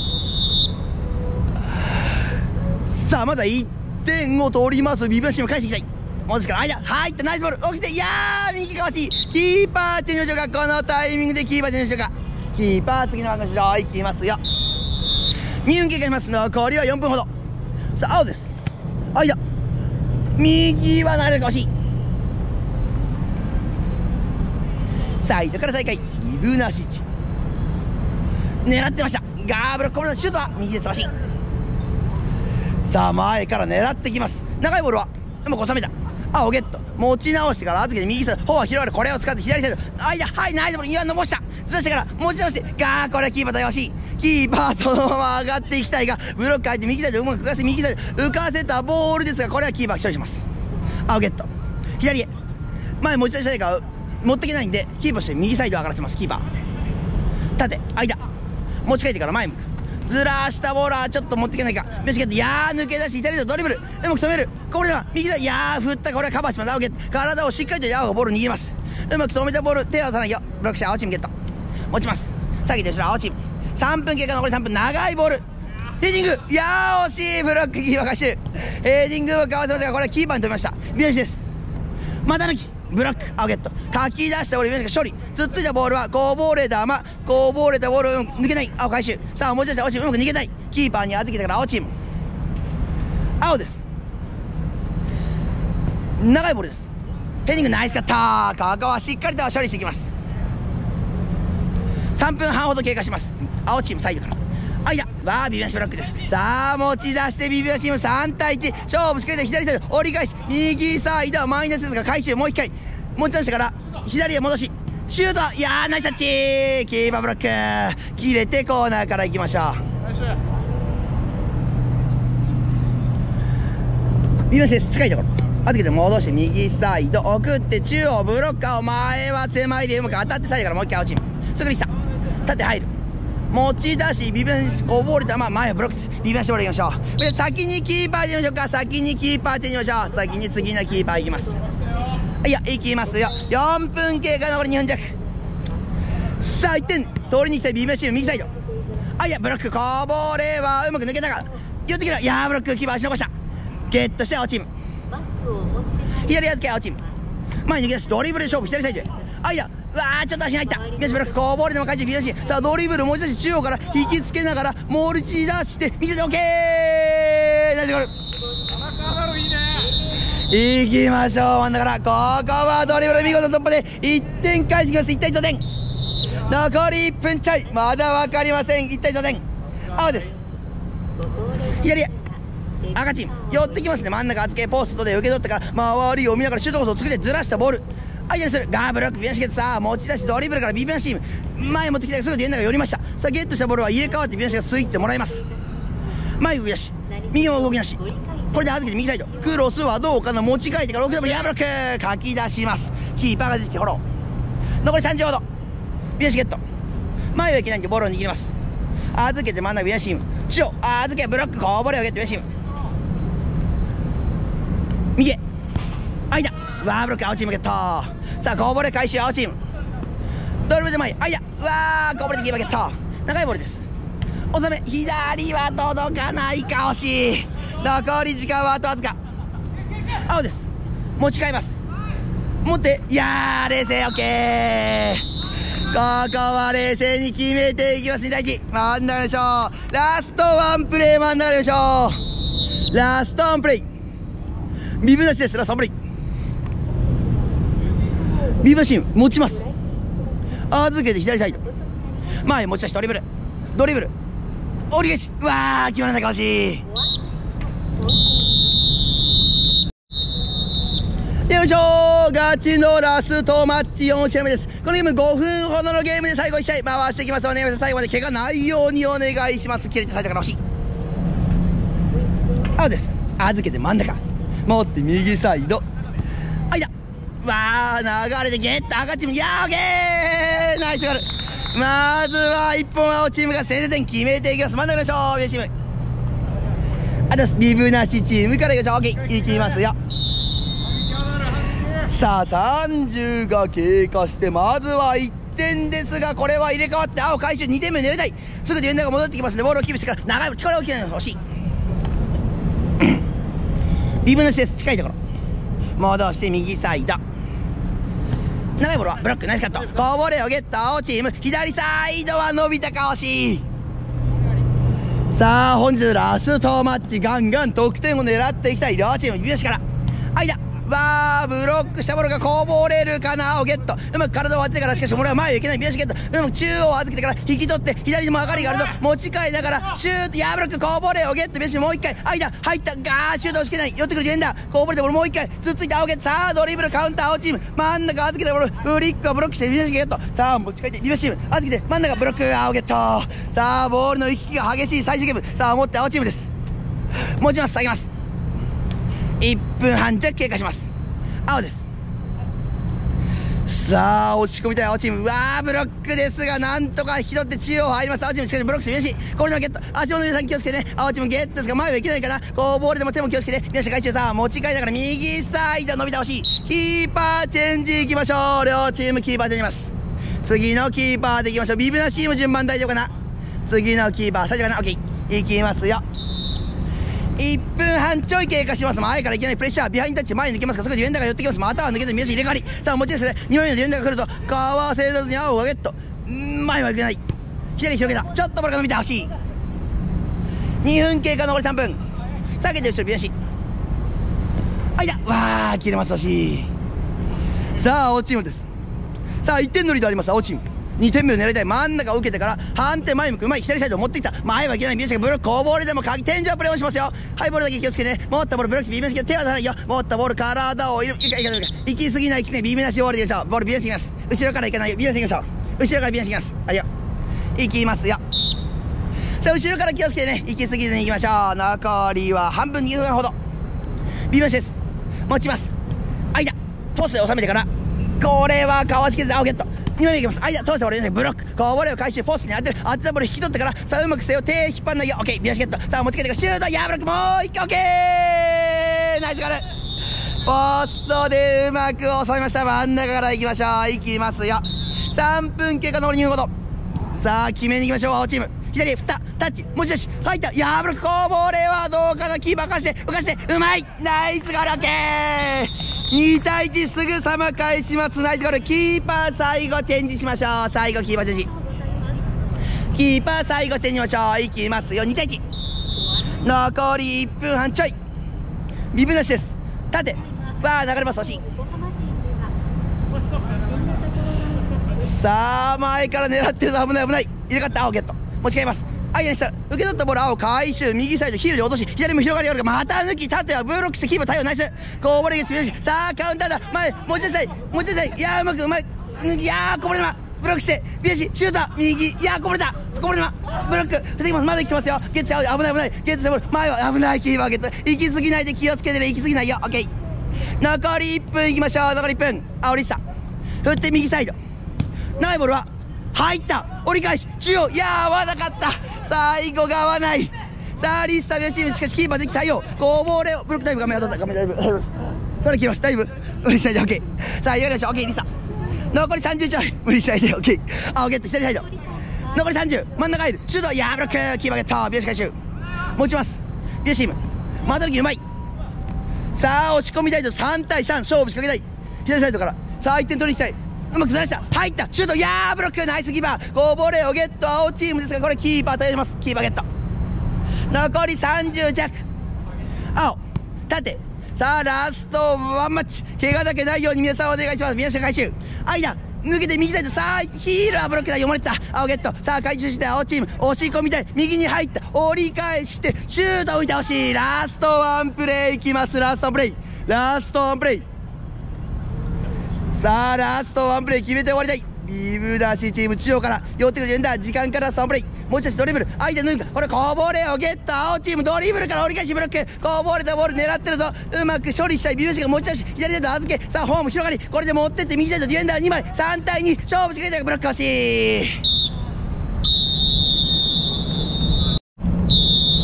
Speaker 1: さあ、まずはいってんを取ります。ビブナチーム返していきたい。もしから間入った、ナイスボール。起きて、いやー、右かわしい。キーパーチェンジしましょうか。このタイミングでキーパーチェンジしましょうか。キーパー次の番の後ろ、いきますよ。にふん経過します。残りはよんぷんほど。さあ、青です。間。右は流れるか惜しい。サイドから再開。イブナシッチ。狙ってました。ガーブロック、これのシュートは右です。惜しい。さあ、前から狙ってきます。長いボールは、でも収めた。青ゲット。持ち直してから預けて右サイド。フォア広がる。これを使って左サイド。間。はい、ナイスボール。今伸ばした。ずらしてから持ち直して。ガー、これはキーパー対応しい。キーパーそのまま上がっていきたいが、ブロック入って右サイドうまく浮かせ、右サイド浮かせたボールですが、これはキーパー処理します。青ゲット。左へ。前持ち出したいから持っていけないんで、キーパーして右サイド上がらせます。キーパー。縦、間。持ち替えてから前向く。ずらしたボールはちょっと持っていけないか。よし、ゲット。いやー、抜け出して左でドリブル。うまく止める。これでは右だ。いやー、振った。これはカバーします。青ゲット。体をしっかりと青がボール握ります。うまく止めたボール、手を出さないよ。ブロックして青チームゲット。持ちます。下げて後ろ青チーム。さんぷん経過、残りさんぷん。長いボール。ヘディング。いやー、惜しい。ブロックキーパー返してる。ヘディングをかわせましたが、これはキーパーに止めました。ビヨシです。また抜き。ブロック、青ゲット。かき出したボール、ビヨシが処理。つっついたボールは、こぼれ玉。こぼれたボール、抜けない。青回収。さあ、持ち出して青チーム、うまく逃げない。キーパーに預けたから青チーム。青です。長いボールです。ヘディングナイスカッター。川川はしっかりと処理していきます。さんぷんはんほど経過します。青チームサイドから。間。わあ、ビビアシブロックです。さあ、持ち出してビビアチームさんたいいち。勝負しっかりと左サイド。折り返し。右サイドはマイナスですが、回収もう一回。持ち出してから、左へ戻し。シュート。いやー、ナイスタッチ。キーパーブロック。切れてコーナーから行きましょう。ビビアシです。近いところ。預けて戻して右サイド。送って中央ブロッカーを前は狭いでうまく当たってサイドからもう一回青チーム。すぐにした。縦入る。持ち出し、ビビアシこぼれたまま前はブロックです。ビビアシボールいきましょう。で先にキーパーでいきましょうか。先にキーパーでいきましょう。先に次のキーパーいきます。いや、いきますよ。よんぷん経過、残りにふん弱。さあ、いってん取りに行きたいビビアシチーム右サイド。あ、いや、ブロックこぼれはうまく抜けたが寄ってきた。いやー、ブロックキーパー足残した。ゲットして青チーム。左預け青チーム。前に抜け出しドリブルで勝負、左サイドへ。あ、いや、うわー、ちょっと足に入った。ビアシブロックこぼれても回収ビアシ。さあ、ドリブル持ち出し中央から引きつけながら持ち出して右でオッケー。ナイスゴール。行きましょう。真ん中からここはドリブル見事突破でいってん返してきます。いったい同点。残りいっぷんちょい。まだ分かりません。いったい同点。青です。左へ赤チーム寄ってきますね。真ん中預けポストで受け取ってから周りを見ながらシュートコースを作ってずらしたボール相手にする。ガーブロックビアシゲット。さあ持ち出しドリブルからビビアシチーム前持ってきたらすぐデンナが寄りました。さあゲットしたボールは入れ替わってビアシがスイッチでもらいます。前動きなし右も動きなし。これで預けて右サイドクロスはどうかな。持ち替えてから奥ダブルヤーブロックかき出します。キーパーが出てきてフォロー。残りさんじゅうほど。ビアシゲット前はいけないんでボールを握ります。預けて真ん中ビアシチーム中央預けブロックこぼれをゲットビアシチーム右へ間ワーブロック青チームゲット。さあこぼれ回収青チームドリブルで前間わーこぼれてキーパーゲット。長いボールです。収め左は届かないか惜しい。残り時間はあとわずか。青です。持ち替えます。持っていやー冷静 OK。 ここは冷静に決めていきます。にたいいち真ん中でしょう。ラストワンプレー真ん中でしょう。ラストワンプレイビブなしです。ラストワンプレイビブなし持ちます。預けて左サイド前持ち出しドリブルドリブル折り返しうわー決まらないか惜しい。よいしょーガチのラストマッチよん試合目です。このゲームごふんほどのゲームで最後いち試合回していきます。お願いします。最後まで怪我ないようにお願いします。切れてサイドから惜しい。青です。預けて真ん中持って右サイドあいだわー流れてゲット赤チームいやーオッケーナイスゴール。まずはいっぽん青チームが先制点決めていきます。真ん中でしょう。ビチームあですビブなしチームからいきましょう。オッケーいきますよ。 さあさんじゅうが経過してまずはいってんですが、これは入れ替わって青回収にてんめを狙いたい。すぐディフェンダーが戻ってきますのでボールをキープしてから長い力を切らないのが欲しい。ビブの施設近いところ戻して右サイド、長いボールはブロックナイスカット、こぼれをゲット青チーム、左サイドは伸びたか惜しい。さあ本日ラストマッチ、ガンガン得点を狙っていきたい両チーム。指足から間わーブロックしたボールがこぼれるかな、青ゲット、うまく体を当ててから、しかし俺は前をいけない、指足ゲット、うまく中央を預けてから引き取って左にも上がりがあると持ち替えながらシュート、やブロックこぼれをゲット、指足もう一回間入ったガーシュート押し切れない、寄ってくるディフェンダーこぼれてボールもう一回つっついて青ゲット、さあドリブルカウンター青チーム、真ん中預けてボールフリックはブロックして指足ゲット、さあ持ち替えて指足チーム預けて真ん中ブロック青ゲット、さあボールの行き来が激しい最終ゲーム、さあ持って青チームです。持ちます、下げます。いっぷんはん弱経過します。青です。さあ押し込みたい青チーム、うわーブロックですがなんとか引き取って中央入ります青チーム、しかしブロックして宮下、これのゲット、足元の皆さん気をつけてね、青チームゲットですが前はいけないかな、こうボールでも手も気をつけて宮下回収、さあ持ち替えながら右サイド伸びてほしい、キーパーチェンジいきましょう。両チームキーパーチェンジます。次のキーパーでいきましょう。ビブなチーム順番大丈夫かな、次のキーパー最初かな、オッケーいきますよ。いっぷんはんちょい経過します。前からいきなりプレッシャービハインドタッチ前に抜けますが、すぐディフェンダーが寄ってきます。または抜けずに宮下入れ替わり、さあ持ちですね、にまいめのディフェンダーが来るとかわせずに青がゲット、ん前はいけない、左広げた、ちょっとボールが伸びてほしい。にふん経過、残りさんぷん、下げて後ろ宮下、あいだわー切れます、惜しい。さあ青チームです。さあいってんのリードあります青チーム、にてんめを狙いたい、真ん中を受けてから反転前向く、うまい、左サイドを持ってきた、前はいけない宮下がブロックこぼれでも鍵天井プレーをしますよ。ハイボールだけ気をつけてね、持ったボールブロックしてビームなし手は出さないよ、持ったボール体を入れいかいかいか行き過ぎない、きつねビームなし終わりでしょう。ボールビームなしいきます、後ろからいかないよ、ビームなしいきましょう、後ろからビームなしいきます、はいよいきますよ。さあ後ろから気をつけてね、行き過ぎずにいきましょう。残りは半分にふんほど、ビームなしです、持ちます、間ポストで収めてから、これはかわしきず青ゲット、にまいめいきます、間通して俺のブロックこぼれを回収、ポストに当てる、当てたボール引き取ってから、さあうまくせよ、手引っ張んないよ、オッケービアシゲット、さあ持ち替えてからシュート、やブロックもう一回、オッケーナイスゴール、ポストでうまく収めました。真ん中からいきましょう、いきますよ。さんぷん経過、残りにふんほど、さあ決めにいきましょう。青チーム左へ振った、タッチ持ち出し入った、やブロックこぼれはどうかな、キーパーかして浮かしてうまい、ナイスゴール、オッケーにたいいち、すぐさま返します。ナイスゴール、キーパー最後チェンジしましょう。最後キーパーチェンジ、キーパー最後チェンジしましょう。いきますよ、にたいいち、残りいっぷんはんちょい、ビブなしです、縦わあ流れます、惜しい。さあ前から狙ってるぞ、危ない危ない、入れ替わった青ゲット、持ち替えます、間にしたら受け取ったボール青回収、右サイドヒールで落とし左も広がりあるがまた抜き、縦はブロックしてキーパー対応ナイス、こぼれがし、さあカウンターだ、前持ち出したい持ち出したい、いやーうまくうまい、いやーこぼれ球ブロックしてビアシシューター右、いやーこぼれたこぼれ球ブロック防ぎます、まだ来てますよ、ゲッツ青危ない危ない、ゲッツしたボール前は危ない、キーパーゲット行き過ぎないで気をつけてね、行き過ぎないよ、オッケー残りいっぷんいきましょう。残りいっぷん、あ折り下振って右サイド、長いボールは入った、折り返し中央、いやー合わなかった、最後が合わない。さあリスタビアチーム、しかしキーパーでき対応、こぼれをブロックタイム、画面当たった、画面だいぶこれ切ります、だいぶ無理しないで OK、 さあやりましょう、 OK リスタ残りさんじゅうちょい、無理しないで OK、 青ゲット左サイド残りさんじゅう、真ん中入るシュート、いやーブロックキーパーゲット、ビアシ回収持ちます、ビアチームまた時うまい、さあ押し込みたいとさんたいさん勝負仕掛けたい、左サイドからさあいってん取りに行きたい、うまくずらした入ったシュート、いやーブロックナイスキーパー、こぼれをゲット、青チームですがこれキーパー対応します、キーパーゲット残りさんじゅう弱、青縦、さあラストワンマッチ、怪我だけないように皆さんお願いします。宮下回収間抜けて右サイド、さあヒールはブロックだ、読まれてた、青ゲット、さあ回収して青チーム押し込みたい、右に入った折り返してシュート浮いてほしい、ラストワンプレーいきます、ラストワンプレーラストワンプレーさあラストワンプレー決めて終わりたい。ビブダシチーム中央から寄ってくるエンダー、時間からラストワンプレー持ち出しドリブル相手抜くか、これこぼれをゲット、青チームドリブルから折り返しブロック、こぼれたボール狙ってるぞ、うまく処理したいビブダシが持ち出し左サイド預け、さあホーム広がり、これで持ってって右サイドディフェンダーにまい、さんたいに勝負してくれたがブロック欲しい。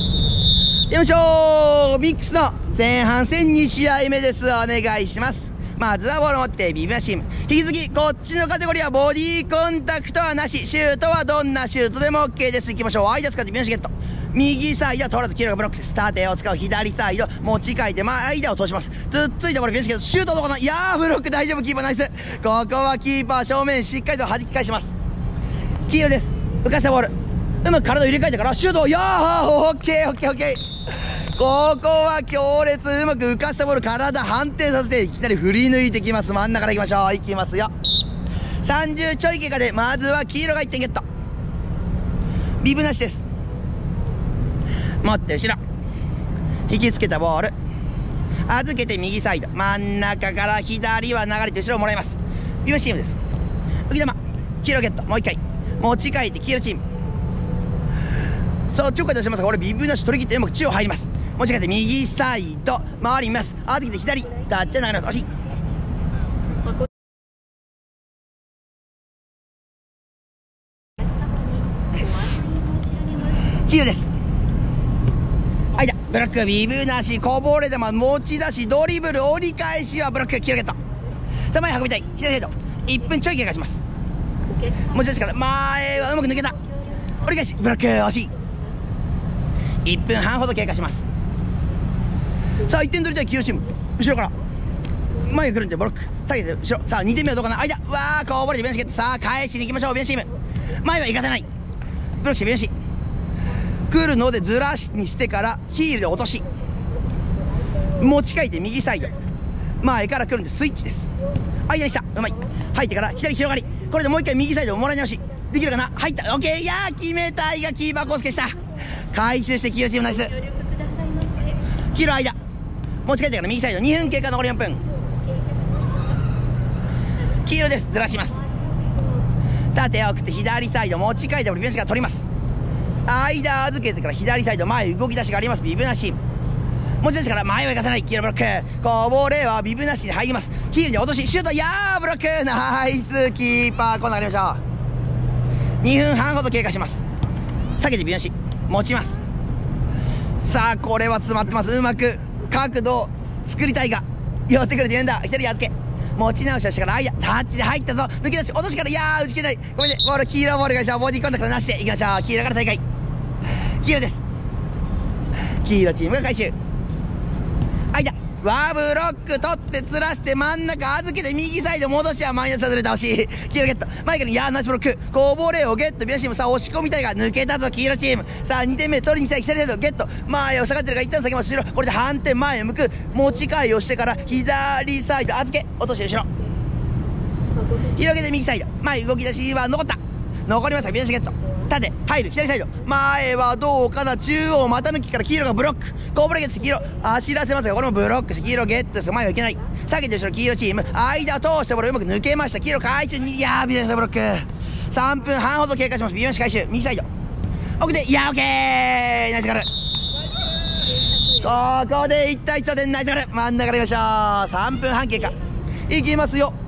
Speaker 1: よいしょー、ミックスの前半戦に試合目です、お願いします。 まずはボールを持ってビブナシチーム。引き続きこっちのカテゴリーはボディーコンタクトはなし。シュートはどんなシュートでも OK です。いきましょう。間使ってビブナシゲット。右サイドは取らず黄色がブロックです。縦を使う左サイド持ち替えてまあ間を通します。つっついたボールビブナシゲット。シュートどうかな。いやーブロック大丈夫。キーパーナイス。ここはキーパー正面しっかりと弾き返します。黄色です。浮かしたボールうまく体を入れ替えてからシュート。いやーオッケーオッケーオッケー。ここは強烈。うまく浮かしたボール体反転させていきなり振り抜いてきます。真ん中からいきましょう。いきますよ。さんじゅうちょい経過でまずは黄色がいってんゲット。ビブなしです。持って後ろ引きつけたボール預けて右サイド真ん中から左は流れて後ろをもらいます。ビブチームです。浮き球黄色ゲット。もう一回持ち替えて黄色チーム。そうちょっかい出しますが俺ビブなし取り切ってうまく中央入ります。持ち替えて右サイド回り見ます。預けて左タッチは流れます。惜しい。黄色です。はいだブロックビブなしこぼれ球持ち出しドリブル折り返しはブロック黄色ゲット。さあ前運びたい左サイドいっぷんちょい経過します。持ち出しから前はうまく抜けた折り返しブロック惜しい。いっぷんはんほど経過します。さあいってん取りたい黄色チーム後ろから前が来るんでブロック下げて後ろ。さあにてんめはどうかな。間うわーこぼれてベンチゲット。さあ返しに行きましょう。ベンチチーム前は行かせないブロックしてベンチ来るのでずらしにしてからヒールで落とし持ち替えて右サイド前から来るんでスイッチです。間にしたうまい。入ってから左広がりこれでもう一回右サイドもらい直しできるかな。入ったオッケー。いやー決めたいがキーパーコースケした回収して黄色チームナイス。黄色間持ち替えてから右サイドにふん経過残りよんぷん。黄色ですずらします。縦を送って左サイド持ち替えてビブなしが取ります。間預けてから左サイド前動き出しがあります。ビブなし持ち出しから前は行かせない黄色ブロックこぼれはビブなしに入ります。ヒールに落としシュート。いやーブロックナイスキーパーコーナー上がりましょう。にふんはんほど経過します。下げてビブなし持ちます。さあこれは詰まってます。うまく角度を作りたいが寄ってくるディフェンダー左預け持ち直しをしてから間タッチで入ったぞ抜け出し落としからいやー打ち切れない。ごめんねボール黄色ボールがしょうボディコンタクトなしでいきましょう。黄色から再開黄色です。黄色チームが回収間ワーブロック取ってずらして真ん中預けて右サイド戻しはマイナス外れた。惜しい。黄色ゲットマイケルいやーナイスブロックこぼれをゲットビブなしチームさあ押し込みたいが抜けたぞ黄色チーム。さあにてんめ取りに来たい左サイドゲット前を下がってるが一旦下げます。後ろこれで反転前を向く持ち替えをしてから左サイド預け落として後ろ広げて右サイド前動き出しは残った残りました。ビブなしゲット縦入る左サイド前はどうかな。中央股抜きから黄色がブロックこぼれゲットして黄色走らせますがこれもブロックして黄色ゲットですが前はいけない。下げて後ろ黄色チーム間を通してボールうまく抜けました。黄色回収にいやービブなしブロックさんぷんはんほど経過します。ビブなし回収右サイド奥でいやーオッケーナイスガルここでいったいちでナイスガル真ん中でいきましょう。さんぷんはん経過いきますよ。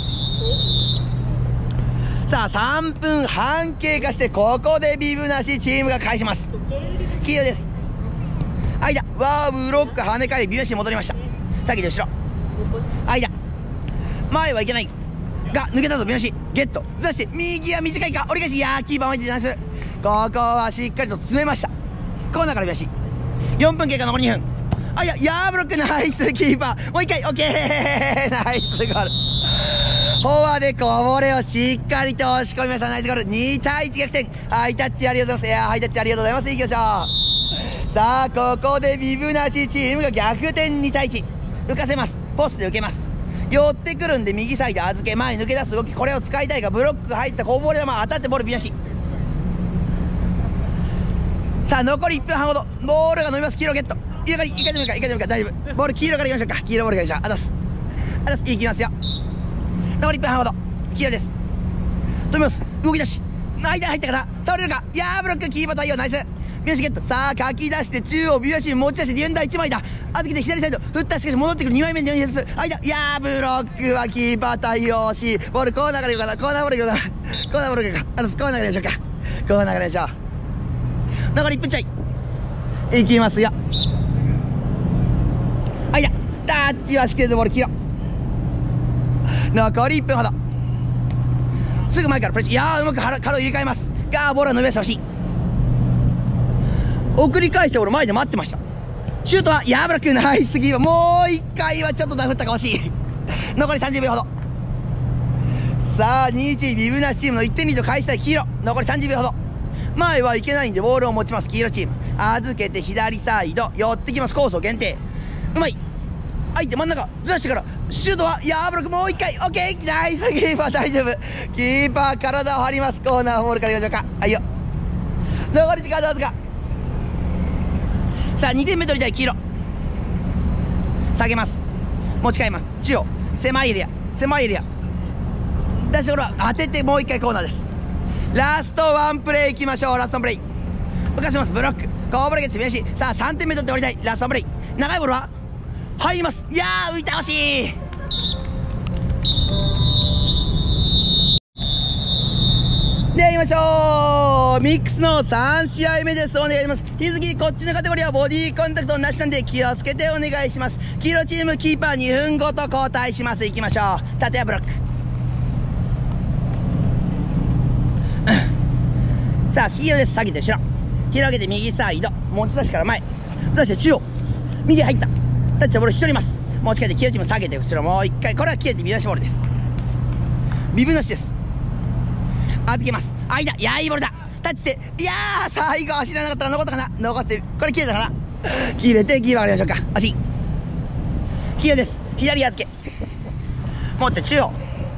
Speaker 1: さあさんぷんはん経過してここでビブなしチームが返します。黄色です間ワーブロック跳ね返りビブなしに戻りました。下げて後ろ間前はいけないが抜けたぞ。ビブなしゲットずらして右は短いか折り返しいやーキーパー置いてナイス。ここはしっかりと詰めました。コーナーからビブなしよんぷん経過残りにふんあいやヤーブロックナイスキーパーもう一回オッケーナイスゴールフォアでこぼれをしっかりと押し込みました。ナイスゴールにたいいち逆転ハイタッチありがとうございます。いやーハイタッチありがとうございます。いきましょう。さあここでビブなしチームが逆転にたいいち浮かせますポストで受けます寄ってくるんで右サイド預け前抜け出す動きこれを使いたいがブロック入ったこぼれ球当たってボールビブなし。さあ残りいっぷんはんほどボールが伸びます。黄色ゲットいかにいかにもいかいかにもいか大丈夫ボール黄色からいきましょうか。黄色ボールがいきましょう。あざすあざすいきますよ。残りいっぷんはんほど黄色です飛びます動き出し間に入ったから倒れるかいやーブロックキーパー対応ナイスビブなしゲットさあかき出して中央ビブなしに持ち出してディフェンダーいちまいだ預けて左サイド振ったしかし戻ってくるにまいめのよにです間いやーブロックはキーパー対応しボールコーナーからいこうかなコーナーボールいこうかなコーナーボールいこうかあざすコーナーからいきましょうかコーナーからいきましょう。残りいっぷんちょいいきますよ。あいやタッチはしっかりとボール黄色残りいっぷんほど。すぐ前からプレッシャー。いやー、うまく体を入れ替えます。が、ボールは伸び出してほしい。送り返して俺前で待ってました。シュートはヤーブラック、ナイスギー。もういっかいはちょっとダフったか惜しい。残りさんじゅうびょうほど。さあにいちビブナシチームのいってんリード返したい黄色。残りさんじゅうびょうほど。前はいけないんでボールを持ちます黄色チーム。預けて左サイド寄ってきます。コースを限定。うまい。相手真ん中ずらしてからシュートはヤーブラック、もういっかい。オッケー、ナイスキーパー。大丈夫。キーパー体を張ります。コーナーボールからいきましょうか。はいよ。残り時間どうぞか。さあにてんめ取りたい黄色。下げます。持ち替えます。中央狭いエリア、狭いエリア出しゴロは当てて、もういっかいコーナーです。ラストワンプレーいきましょう。ラストワンプレー浮かします。ブロックコーブレゲッツ見出し。さあさんてんめ取って終わりたい。ラストワンプレー長いボールは入ります。いやー浮いた、惜しい。では行きましょう。ミックスのさん試合目です。お願いします。引き続きこっちのカテゴリーはボディーコンタクトなしなんで気をつけてお願いします。黄色チームキーパーにふんごと交代します。行きましょう。縦はブロック、うん、さあ黄色です。下げて後ろ広げて右サイド持ち出しから前そして中央右入ったタッチのボール引き取ります。持ち替えて黄色チーム下げて後ろもう一回。これは切れてビブなしボールです。ビブなしです。預けます。間、いやーいいボールだ。タッチして、いやー最後走らなかったら残ったかな。残してこれ切れたかな。切れてキーパー上がりましょうか。惜しい。黄色です。左預け持って中央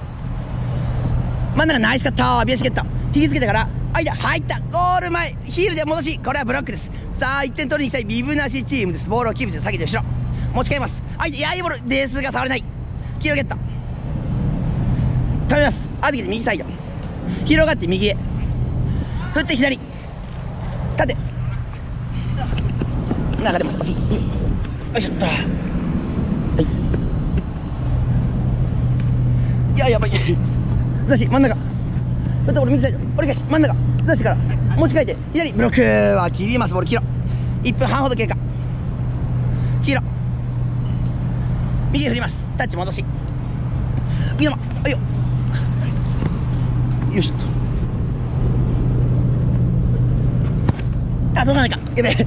Speaker 1: 真ん中ナイスカット。ビアシケット引きつけてから間入った。ゴール前ヒールで戻し、これはブロックです。さあいってん取りに行きたいビブなしチームです。ボールをキープして下げて後ろ持ち替えます。間、いやーいいボールですが触れない。黄色ゲット止めます。預けて右サイド広がって右へ振って左縦流れます。惜しい。よいしょっと。はいいややばい。ずらし真ん中振ったボール右サイド折り返し真ん中ずらしてから持ち替えて左ブロックは切ります。ボール黄色いっぷんはんほど経過。黄色右へ振ります。タッチ戻し右のまはいよよいしょっと。あ、届かないか。やべえ。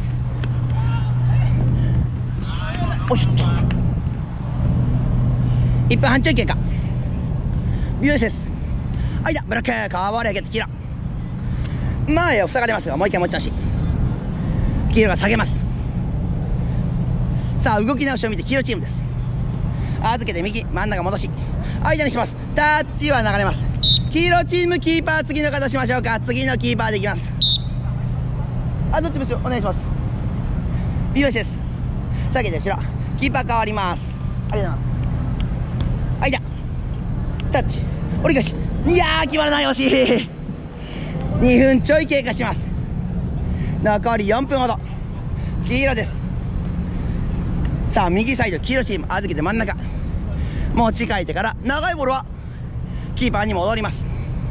Speaker 1: おいしょっと。いっぷんはんちょい経過。美容師です。間ブロックカーボール上げて黄色前を塞がれますがもう一回持ち出し黄色が下げます。さあ動き直しを見て黄色チームです。預けて右真ん中戻し間にします。タッチは流れます。黄色チームキーパー次の方しましょうか。次のキーパーでいきます。あ、どっちもお願いします。美容師です。下げて後ろキーパー変わります。ありがとうございます。間タッチ折り返し、いやー決まらない。惜しい。にふんちょい経過します。残りよんぷんほど。黄色です。さあ右サイド黄色チーム預けて真ん中持ち替えてから長いボールはキーパーに戻ります。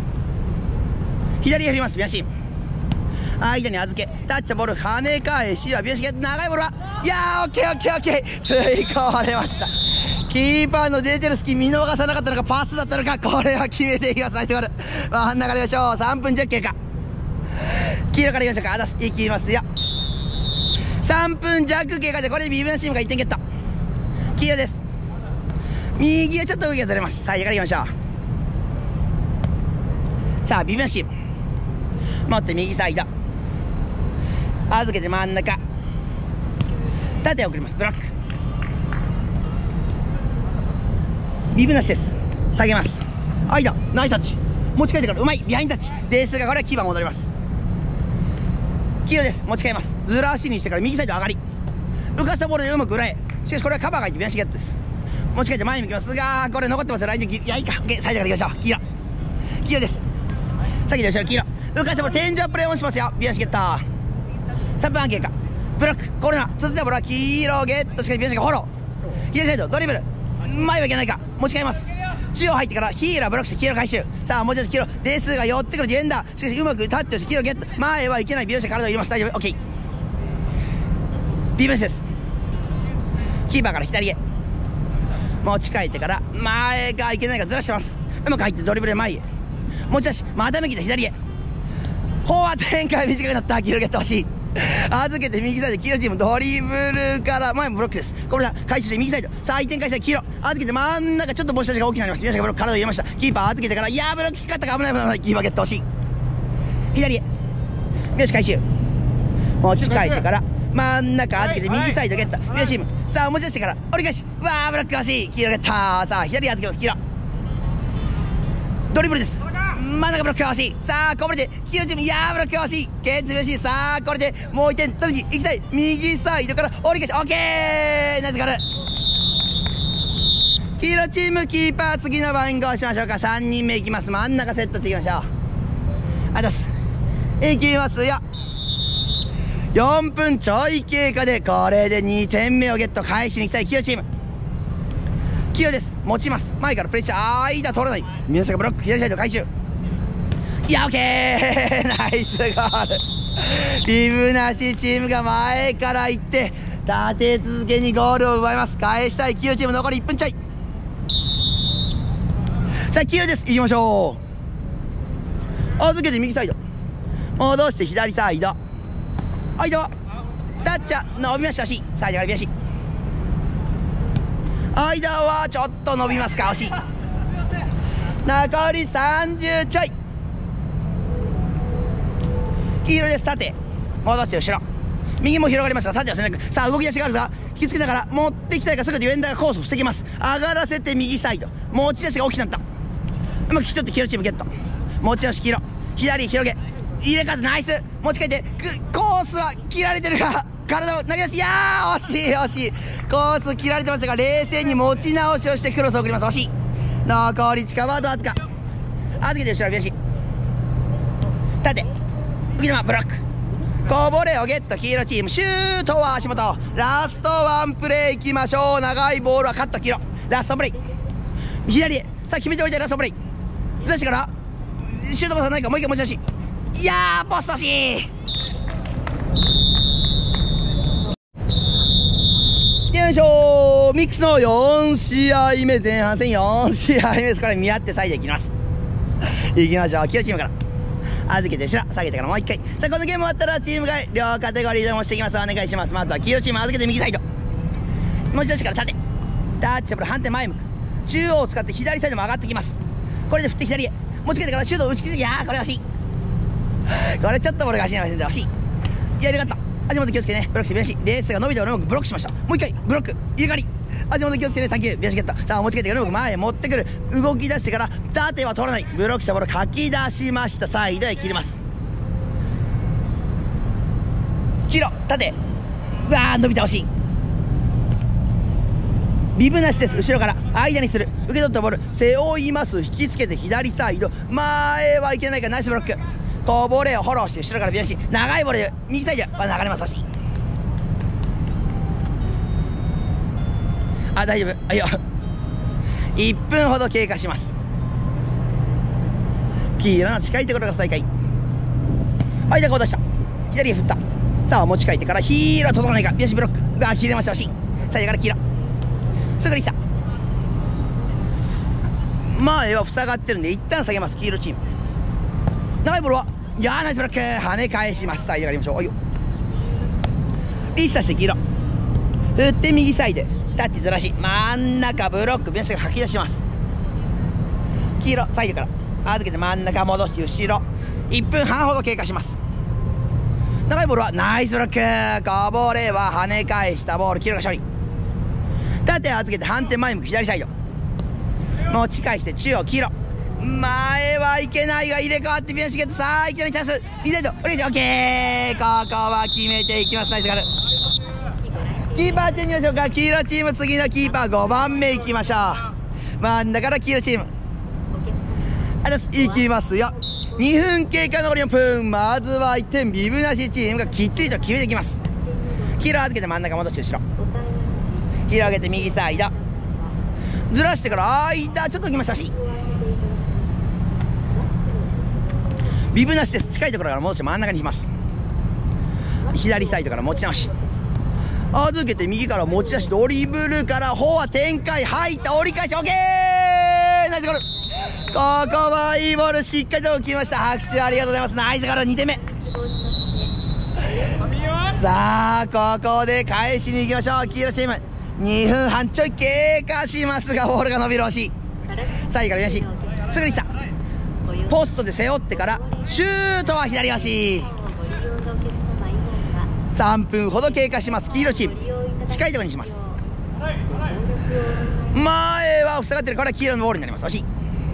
Speaker 1: 左へ振ります。ビアシ間に預けタッチとボール跳ね返しはビアシゲ長いボールはいやーオッケーオッケーオッケー吸い込まれました。キーパーの出てる隙見逃さなかったのかパスだったのか、これは決めていきます。ナイスゴール。真ん中でいきましょう。さんぷんじゅっ経過。黄色からいきましょうか。あだすいきますよ。さんぷんじゃく経過でこれでビブナチームがいってんゲット。黄色です。右はちょっと動きがずれます。さあ左からいきましょう。さあビブナチーム持って右サイド預けて真ん中縦を送ります。ブロックビブなしです。下げます。間ナイスタッチ持ち替えてからうまいビハインドタッチですがこれはキーパー戻ります。黄色です。持ち替えます。ずらしにしてから右サイド上がり浮かしたボールでうまく裏へ。しかしこれはカバーがいてビハシゲットです。持ち替えて前に向きますがこれ残ってますよ。来年いやいいか。オッケーサイドからいきましょう。黄色黄色です。先で後ろ黄色浮かしたボール天井プレーオンしますよ。ビハシゲットさんぷんはん経過。ブロックコールナー続いたボールは黄色ゲット。しかしビハシがフォロー左サイドドリブル前はいけないか。持ち替えます。中央入ってからヒーラーブロックして黄色回収。さあもうちょっと黄色デスが寄ってくるディフェンダー。しかしうまくタッチをして黄色ゲット。前はいけない。美容師体を入れます。大丈夫。オッケービブスです。キーパーから左へ持ち帰ってから前がいけないからずらしてます。うまく入ってドリブルで前へ持ち出し、また抜きで左へ、フォワード展開短くなった。黄色ゲット欲しい。預けて右サイド、黄色チームドリブルから前もブロックです。これだ、回収して右サイド、さあ一点返した黄色、預けて真ん中ちょっと帽子が大きくなります。宮下がブロック体を入れました。キーパー預けてから、いやーブロック効かったか、危ない危ない危ない。キーパーゲット欲しい。左へ宮下回収、持ち帰ってから真ん中預けて右サイドゲット、宮下チームさあ持ち出してから折り返し、うわーブロック欲しい。黄色ゲット、さあ左預けます。黄色ドリブルです。真ん中ブロックが欲しい。さあこぼれて黄色チーム、いやーブロックが欲しい。ケンツ欲しい。さあこれでもういってん取りに行きたい。右サイドから折り返し、オッケー、ナイスゴール。黄色チームキーパー次の番号しましょうか。さんにんめいきます。真ん中セットしていきましょう。あざすいきますよ。よんぷんちょい経過でこれでにてんめをゲット、返しに行きたい黄色チーム。黄色です、持ちます。前からプレッシャー、間通らない。宮下がブロック、左サイド回収、いやオッケーナイスゴール。ビブなしチームが前から行って立て続けにゴールを奪います。返したい黄色チーム、残りいっぷんちょい。さあ黄色です、行きましょう。預けて右サイド戻して左サイド、間タッチャー伸びました。惜しい。サイドから悔しい。間はちょっと伸びますか、惜しい。残りさんじゅうちょい。黄色です。縦戻して後ろ、右も広がりますが縦は選択。さあ動き出しがあるが引きつけながら持ってきたいがすぐディフェンダーがコースを防ぎます。上がらせて右サイド、持ち出しが大きくなった。うまく引き取って黄色チームゲット、持ち出し黄色、左広げ入れ替えてナイス。持ち替えてコースは切られてるが体を投げ出す。いやー惜しい惜しい。コース切られてましたが冷静に持ち直しをしてクロスを送ります。惜しい。残り近場ードわずか。預けて後ろ悔しい。縦浮き球ブロック、こぼれをゲット黄色チーム。シュートは足元、ラストワンプレーいきましょう。長いボールはカット黄色、ラストプレイ左へ、さあ決めておりたいラストプレイずらしてからシュートこそないか、もう一回持ち出し、いやーポストしよいしょー。ミックスのよんしあいめ、前半戦よんしあいめです。これ見合ってサイドいきますいきましょう。黄色チームから預けて後ろ下げてからもう一回。さあこのゲーム終わったらチーム外両カテゴリーでもしていきます。お願いします。まずは黄色チーム預けて右サイド持ち出しから縦タッチャブル、反転前向く、中央を使って左サイドも上がってきます。これで振って左へ持ち替えてからシュートを打ち切る。いやーこれ惜しい。これちょっとボールが足に合わせて惜しい。いや、よかった。足元気をつけてね。ブロックしてベーシレースが伸びて俺もブロックしました。もう一回ブロック入れ替わり、足元気をつけてサンキューベーシゲット。さあ持ち替えてから前へ持ってくる、動き出してから縦は取らない、ブロックしたボールかき出しました。サイドへ切ります。黄色縦、うわー伸びて惜しい。ビブなしです。後ろから間にする、受け取ったボール背負います。引きつけて左サイド、前はいけないからナイスブロック、こぼれをフォローして後ろからビアシ、長いボールで右サイド流れます。惜しい。あ大丈夫、あいやいっぷんほど経過します。黄色の近いところが再開、間こう出した、左へ振った。さあ持ち替えてから黄色は届かないか、ビアシブロックが切れました。惜しい。サイドから黄色すぐリサ、前は塞がってるんで一旦下げます。黄色チーム長いボールは、いやーナイスブロック、跳ね返します。サイドやりましょう。おいよリサして黄色振って右サイドタッチずらし、真ん中ブロック、ベンチが吐き出します。黄色サイドから預けて真ん中戻して後ろ、いっぷんはんほど経過します。長いボールはナイスブロック、こぼれは跳ね返したボール、黄色が勝利。縦預けて反転前向く左サイド持ち返して中央黄色、前はいけないが入れ替わってビアンシゲット。さあいきなりチャンスリサイドお願いします。オッケー、ここは決めていきます。ナイスガール。キーパーチェンジしましょうか。黄色チーム次のキーパーごばんめいきましょう。真ん中から黄色チームあですいきますよ。にふん経過残りよんぷん、まずはいってんビブなしチームがきっちりと決めていきます。黄色預けて真ん中戻して後ろ、黄色上げて右サイドずらしてから間ちょっと行きました。しビブなしです。近いところから戻して真ん中に行きます。左サイドから持ち直し預けて右から持ち出しドリブルからフォア展開入った折り返し OK ナイスゴール。ここはいいボールしっかりと決めました。拍手ありがとうございます。ナイスゴールにてんめ。さあここで返しに行きましょう。黄色チームにふんはんちょい経過しますがボールが伸びる惜しい。さあいいからよしすぐにしたポストで背負ってからシュートは左足。さんぷんほど経過します。黄色チーム近いところにします。前は塞がってるから黄色のボールになります。惜しい。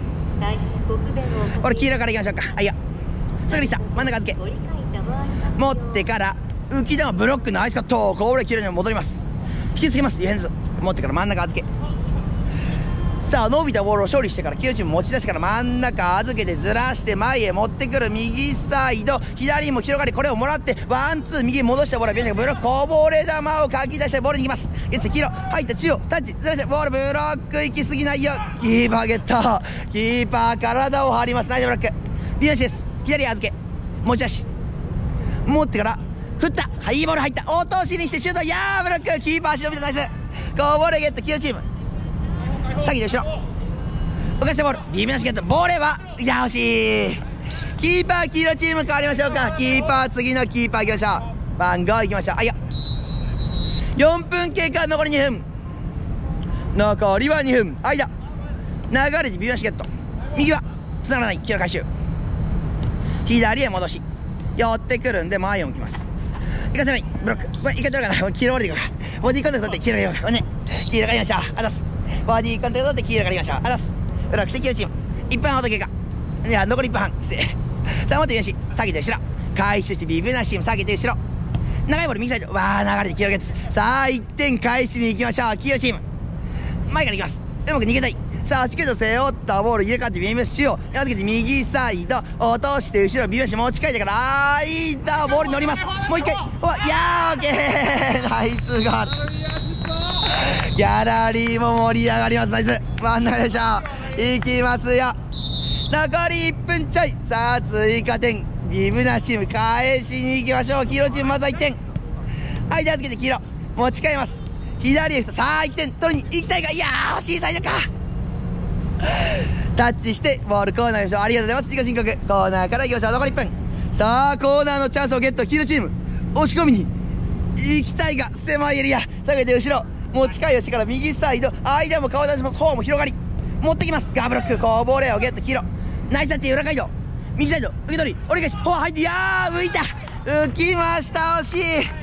Speaker 1: これ黄色からいきましょうか。あいやすぐにした真ん中預け持ってから浮き球ブロックナイスカット。これ黄色に戻ります。引きつけます。ディフェンス持ってから真ん中預け。さあ伸びたボールを処理してから黄色チーム持ち出してから真ん中預けてずらして前へ持ってくる右サイド左も広がりこれをもらってワンツー右へ戻したボールはビアシャがブロックこぼれ球をかき出してボールに行きます。ゲッツ黄色入った中央タッチずらしてボールブロック行き過ぎないよ。キーパーゲットキーパー体を張ります。ナイスブロックビアシです。左預け持ち出し持ってから振ったはいいいボール入った落としにしてシュートやーブロックキーパー足伸びたナイスこぼれゲット黄色チーム先で後ろ浮かしたボール微妙なしゲットボールはいや惜しい。キーパー黄色チーム変わりましょうか。キーパー次のキーパーいきましょう。番号いきましょう。あいやよんぷん経過残りにふん残りはにふん間流れで微妙なしゲット右はつながらない黄色回収左へ戻し寄ってくるんで前を向きます。行かせないブロックこれいけてるかな。黄色折れていくからボディコンタクト取って黄色やりましょう。ね黄色借りましょう。あざすボディコンタクト取って黄色借りましょう。あざすブロックして黄色チームいっぷんはんほど経過いや残りいっぷんはん失礼さあ持ってよし下げて後ろ回収してビブナシチーム下げて後ろ長いボール右サイドわー流れて黄色ゲッツさあいってん返しに行きましょう。黄色チーム前から行きます。うまく逃げたい。さあしけど背負ったボール入れ替わってビブナシを預けて右サイド落として後ろビブナシ持ち替えてからあーいったボールに乗ります。もう一回わいやーオッケーナイスゴールギャラリーも盛り上がります。ナイス真ん中でしょいきますよ。残りいっぷんちょいさあ追加点ビブナシチーム返しに行きましょう。黄色チームまずはいってん間預けて黄色持ち替えます。左へさあいってん取りに行きたいがいやー惜しいサイドかタッチしてボールコーナーでしょう。ありがとうございます。自己申告コーナーから行きましょう。残りいっぷんさあコーナーのチャンスをゲット黄色チーム押し込みに行きたいが狭いエリア下げて後ろ持ち替えをしてから右サイド間も顔出します。方も広がり持ってきます。ガーブロックこぼれをゲット黄色ナイスタッチ裏街道右サイド受け取り折り返しフォア入っていやー浮いた浮きました惜しい。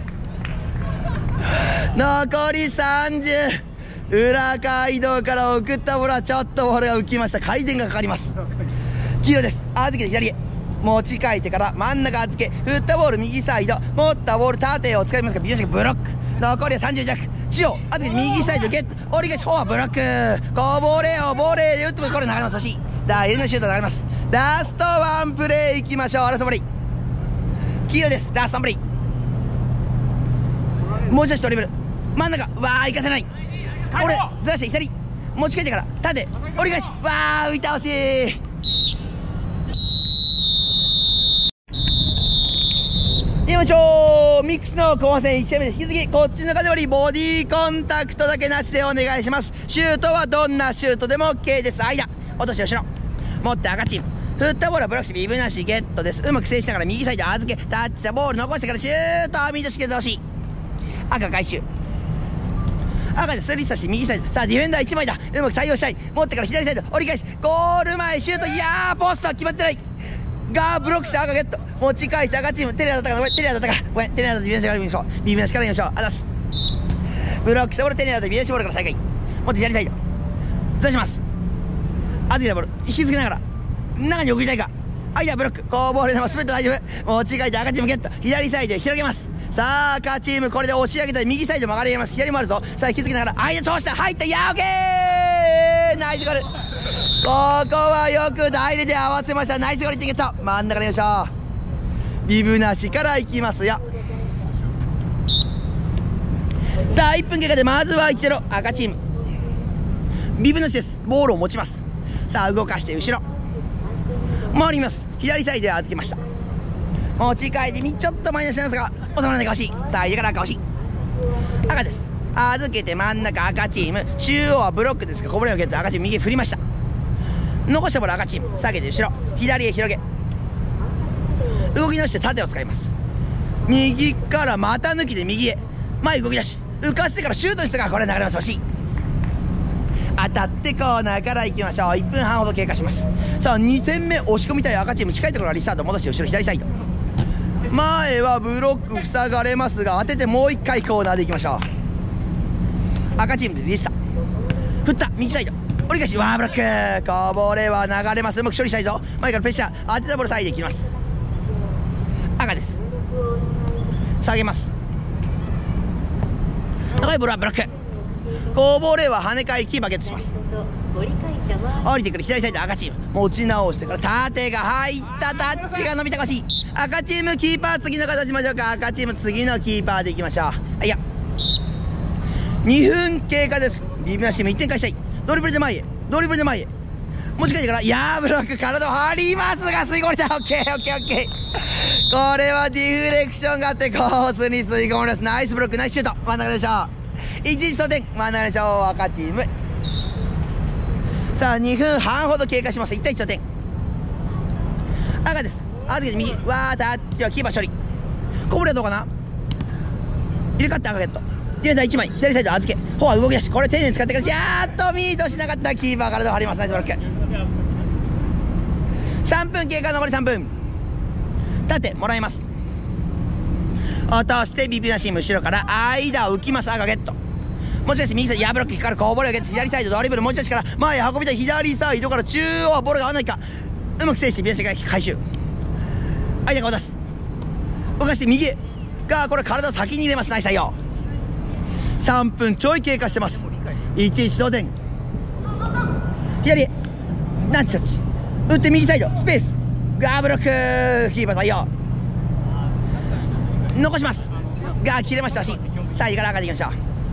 Speaker 1: 残りさんじゅう裏街道から送ったボールはちょっとボールが浮きました。回転がかかります黄色です。預けて左へ持ち替えてから真ん中預け振ったボール右サイド持ったボール縦を使いますがビヨシがブロック残りはさんじゅう弱中央預けて右サイドゲット折り返しフォアブロックこぼれをボレーで打ってもこれ流れます。惜しい大入りのシュート流れます。ラストワンプレーいきましょう。ラストプレイ黄色です。ラストワンプレイもう一度ドリブル真ん中わー行かせないこれずらして左持ち替えてから縦折り返しわー浮いた惜しい。いきましょう。ミックスの後半戦いち試合目で引き続きこっちのカテゴリーボディコンタクトだけなしでお願いします。シュートはどんなシュートでも OK です。間落として後ろ持って赤チーム振ったボールはブロックしてビブなしゲットです。うまく制しながら右サイド預けタッチしたボール残してからシュートミートして欲しい。赤回収赤でスリーさして右サイドさあディフェンダーいちまいだうまく対応したい持ってから左サイド折り返しゴール前シュートいやーポストは決まってないがブロックして赤ゲット持ち返して赤チームテレアだったかごめんテレアだったかごめんテレアだとビブなしから見ましょうビブなしから見ましょうあざすブロックしたボールテレアだとビブなしボールから再開持って左サイドずらします預けたボール引き付けながら中に送りたいか間ブロックこうボールでも全て大丈夫持ち替えて赤チームゲット左サイドへ広げますさあ赤チームこれで押し上げたり右サイド曲がり入れます左もあるぞさあ引き付けながら間通した入ったいやーオッケーナイスゴールここはよく大入れで合わせましたナイスゴールティケット真ん中によいしょビブなしからいきますよさあいっぷん経過でまずはいちたいゼロ赤チームビブなしですボールを持ちますさあ動かして後ろ回ります左サイドへ預けました持ち替えてちょっとマイナスなんですが収まらないか惜しいさあ入れから赤惜しい赤です。預けて真ん中赤チーム、中央はブロックですがこぼれを受けて赤チーム右へ振りました。残したボール赤チーム下げて後ろ左へ広げ、動き直して縦を使います。右から股抜きで右へ前動き出し浮かせてからシュートしたがこれ流れます。惜しい。当たってコーナーから行きましょう。いっぷんはんほど経過します。さあにてんめ押し込みたい赤チーム、近いところからリスタート、戻して後ろ左サイド、前はブロック塞がれますが当ててもういっかいコーナーでいきましょう。赤チームでリスター振った右サイド折り返しワーブロック、こぼれは流れます。うまく処理したいぞ。前からプレッシャー当てたボールサイドいきます。赤です。下げます。長いボールはブロック、こぼれは跳ね返りキーパーゲットします。降りてくる左サイド赤チーム持ち直してから縦が入ったタッチが伸びたかしい。赤チームキーパー次の形しましょうか。赤チーム次のキーパーでいきましょう。はいやにふん経過です。ビブナシームいってん返したい。ドリブルで前へドリブルで前へ持ち替えてからいやーブロック体を張りますが吸い込まれた。オッケーオッケーオッケー、これはディフレクションがあってコースに吸い込まれます。ナイスブロックナイスシュート、真ん中でしょう。いちいち得点真ん中でしょう。赤チームさあにふんはんほど経過します。いちたいいち得点赤です。預けて右わータッチはキーパー処理、こぼれはどうかな、入れ替わって赤ゲットディフェンダーいちまい左サイド預けフォア動き出し、これ丁寧に使ってからやーっとミートしなかった。キーパー体を張ります。ナイスブロック。さんぷん経過、残りさんぷん、縦もらいます。落としてビビナシーム後ろから間を浮きます。赤ゲット持ち出し右サイドヤーブロック光るこぼれを受けて左サイドドリブル持ち出しから前へ運びたい左サイドから中央はボールが合わないか、うまく制してビビナシーが回収、間が渡す動かして右へがこれ体を先に入れます。ナイス対応。さんぷんちょい経過してます。いちいち同点左へナンチタッチ打って右サイドスペースガーブロックキーパー対応残しますが切れましたしサイドから赤でいきましょう。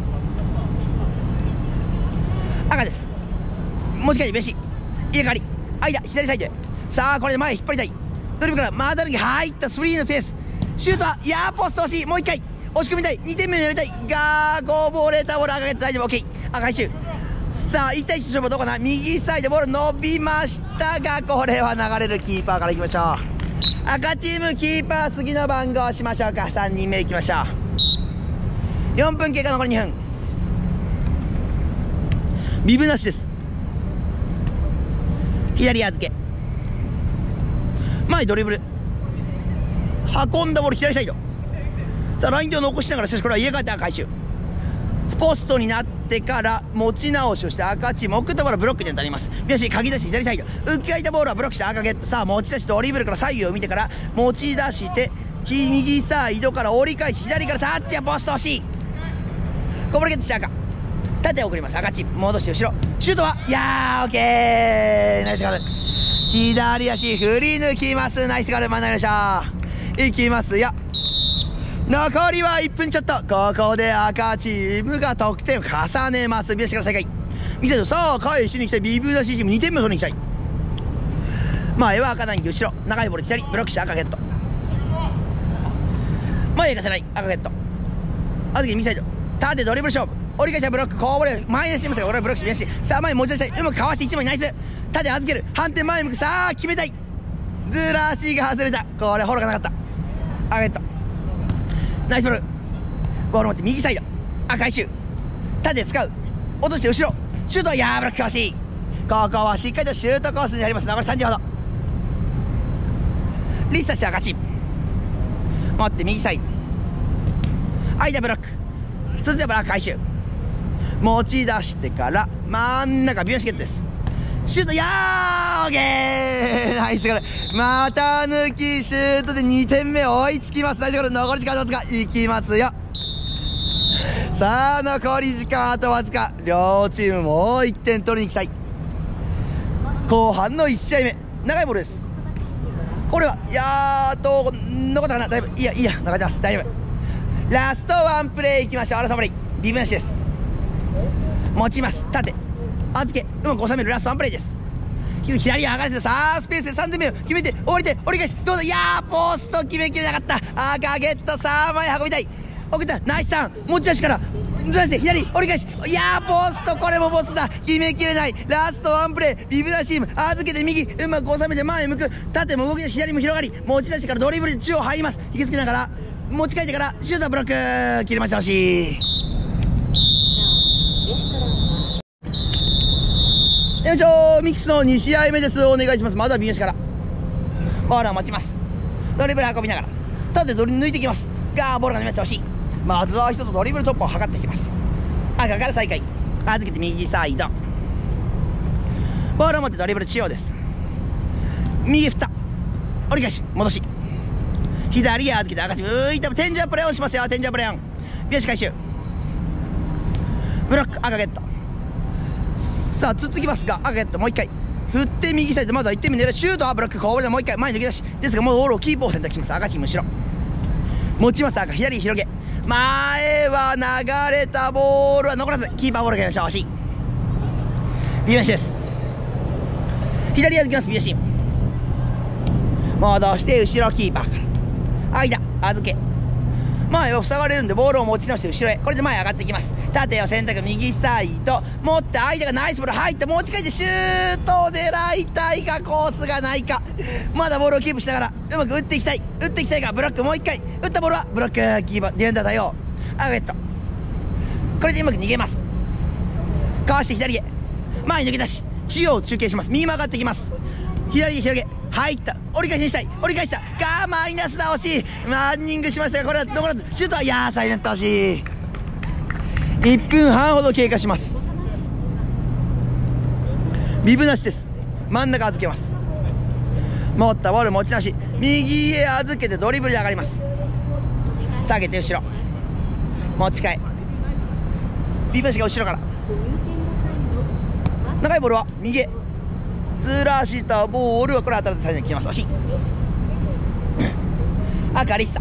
Speaker 1: 赤です。持ち替えて飯入れ替わり間左サイドへさあこれで前引っ張りたいドリブルからマーダルギ入ったスプリーのペースシュートはヤーポスト惜しい。もういっかい押し込みたいにてんめを狙いたいがこぼれたボール赤ゲット大丈夫 OK 赤回収。さあいちたいいち勝負どうかな、右サイドボール伸びましたがこれは流れる。キーパーからいきましょう。赤チームキーパー次の番号しましょうか。さんにんめいきましょう。よんぷん経過残りにふんビブなしです。左預け前ドリブル運んだボール左サイドさあラインで残しながらしかしこれは入れ替えて回収ポストになってから持ち直しをして赤チーム送ったボールはブロックで当たります。よし鍵出して左サイド浮き空いたボールはブロックして赤ゲット。さあ持ち出しドリブルから左右を見てから持ち出して右サイドから折り返し左からタッチやポスト惜しい。こぼれゲットして赤縦送ります。赤チーム戻して後ろシュートはいやーオッケーナイスゴール。左足振り抜きますナイスゴール。真ん中でしょういきますよ。残りはいっぷんちょっとここで赤チームが得点を重ねます。ビアシから再開見せるさあ返しに来たいビブダシチームにてんめを取りに行きたい。前は赤南後ろ長いボール左ブロックして赤ゲット前へ行かせない赤ゲットあずき右サイド縦ドリブル勝負折り返しはブロックこぼれ前にしてましたが俺はブロックしてビアシさあ前に持ち出したいうまくかわしていちまいナイス縦預ける反転前向くさあ決めたいずらしが外れたこれフォローがなかった赤ゲットナイスボールボール持って右サイド赤いシュー縦使う落として後ろシュートはやーブロック欲しい。ここはしっかりとシュートコースに入ります。残りさんじゅうほどリストして赤チーム持って右サイド間ブロック続いてブロック回収持ち出してから真ん中ビヨンシゲットですシュートやーオーケーナイスゴール。また抜きシュートでにてんめ追いつきます。ナイスゴール。残り時間あとわずかいきますよ。さあ残り時間あとわずか両チームもういってん取りに行きたい。後半のいち試合目長いボールです。これはいやーと残ったかなだいぶいやいや残ってます大丈夫。ラストワンプレーいきましょう。アラサプレイビブなしです。持ちます縦預けうまく収めるラストワンプレーです。左上がれてさあスペースでさんてんめを決めて降りて折り返しどうだいやーポスト決めきれなかった赤ゲットさあ前運びたい送ったナイスターン持ち出しからずらして左折り返し、いやーポスト、これもポストだ、決めきれない。ラストワンプレー、ビブナシーム預けて右、うまく収めて前へ向く、縦も動き出し左も広がり、持ち出してからドリブルで中央入ります。引きつけながら持ち替えてからシュート、ブロック切れました。惜しい。よいしょ、ミックスのに試合目です。お願いします。まずはビブナシからボールを持ちます。ドリブル運びながら縦ドリ抜いていきます。がボールが出ました。惜しい。まずは一つドリブル突破を図っていきます。赤から再開、預けて右サイド、ボールを持ってドリブル中央です。右振った、折り返し戻し、左へ預けて赤チーム浮いた天井プレーオンしますよ。天井プレーオン、ビヨシ回収、ブロック赤ゲット。さあ続きますが赤ゲットもう一回振って右サイド、まずはいってんめ狙うシュートはブロック、こぼれでもう一回前に抜け出しですが、もうボールをキープを選択します。赤チーム後ろ持ちます。赤左へ広げ、前は流れたボールは残らずキーパーボールがよし、惜しい。ビヨシです。左預けます。ビヨシ戻して後ろキーパーから間預け、前は塞がれるんでボールを持ち直して後ろへ、これで前上がっていきます。縦を選択、右サイド持って間がナイスボール入って持ち替えてシュートを狙いたいがコースがないか、まだボールをキープしながらうまく打っていきたい、打っていきたいがブロック、もう一回打ったボールはブロック、キーパーディフェンダー対応、アゲット、これでうまく逃げます。かわして左へ前に抜け出し中央中継します。右曲がっていきます。左へ広げ入った、折り返しにしたい、折り返したがマイナスだ、惜しい。ランニングしましたがこれは残らずシュートは、いやーサイドネット惜しい。いっぷんはんほど経過します。ビブなしです。真ん中預けます。持ったボール持ち出し右へ預けてドリブルで上がります。下げて後ろ持ち替え、ビブなしが後ろから長いボールは右へずらしたボールはこれ当たらず最初に切ります。惜しい。赤リッサ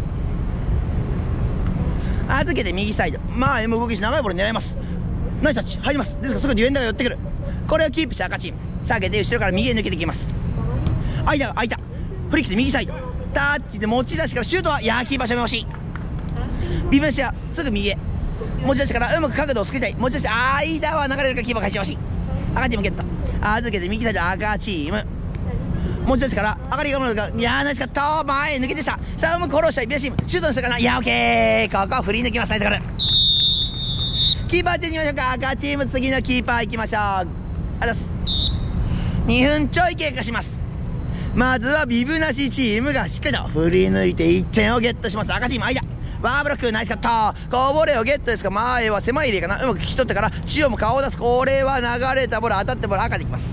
Speaker 1: 預けて右サイド前も動きし長いボール狙います。ナイスタッチ入ります。ですがすぐディフェンダーが寄ってくる、これをキープして赤チーム下げて後ろから右へ抜けていきます。間が空いた、振り切って右サイドタッチで持ち出してからシュートは、いやーキーパー正面惜しい。ビブナシはすぐ右へ持ち出してからうまく角度を作りたい、持ち出して間は流れるからキーパー返し惜しい。赤チームゲット預けて右サイド赤チーム持ち出してから上がりがものが、いやーナイスカット前へ抜けてした。さあうまくフォローしたいビヨシームシュートのしたかな、いやーオッケー、ここは振り抜きます。ナイスゴール。キーパー手に行きましょうか。赤チーム次のキーパー行きましょう。あざす。にふんちょい経過します。まずはビブなしチームがしっかりと振り抜いていってんをゲットします。赤チーム間ワーブロックナイスカット、こぼれをゲットですが前は狭い入れかな、うまく引き取ってから中央も顔を出す、これは流れたボール当たってボール赤でいきます。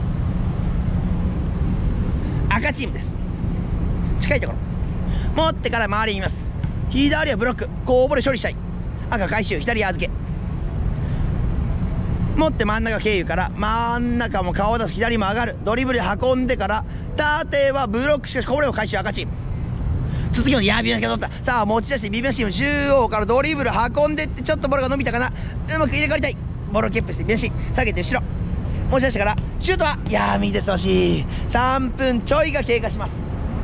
Speaker 1: 赤チームです。近いところ持ってから周りにいます。左はブロック、こぼれ処理したい、赤回収左預け持って真ん中経由から真ん中も顔を出す、左も上がる、ドリブルで運んでから縦はブロック、しかしこぼれを回収赤チーム続きの、いやービブナシが取った。さあ持ち出してビブナシの中央からドリブル運んでってちょっとボールが伸びたかな、うまく入れ替わりたい、ボールをキープしてビブナシ下げて後ろ持ち出してからシュートは、いやー右です惜しい。さんぷんちょいが経過します。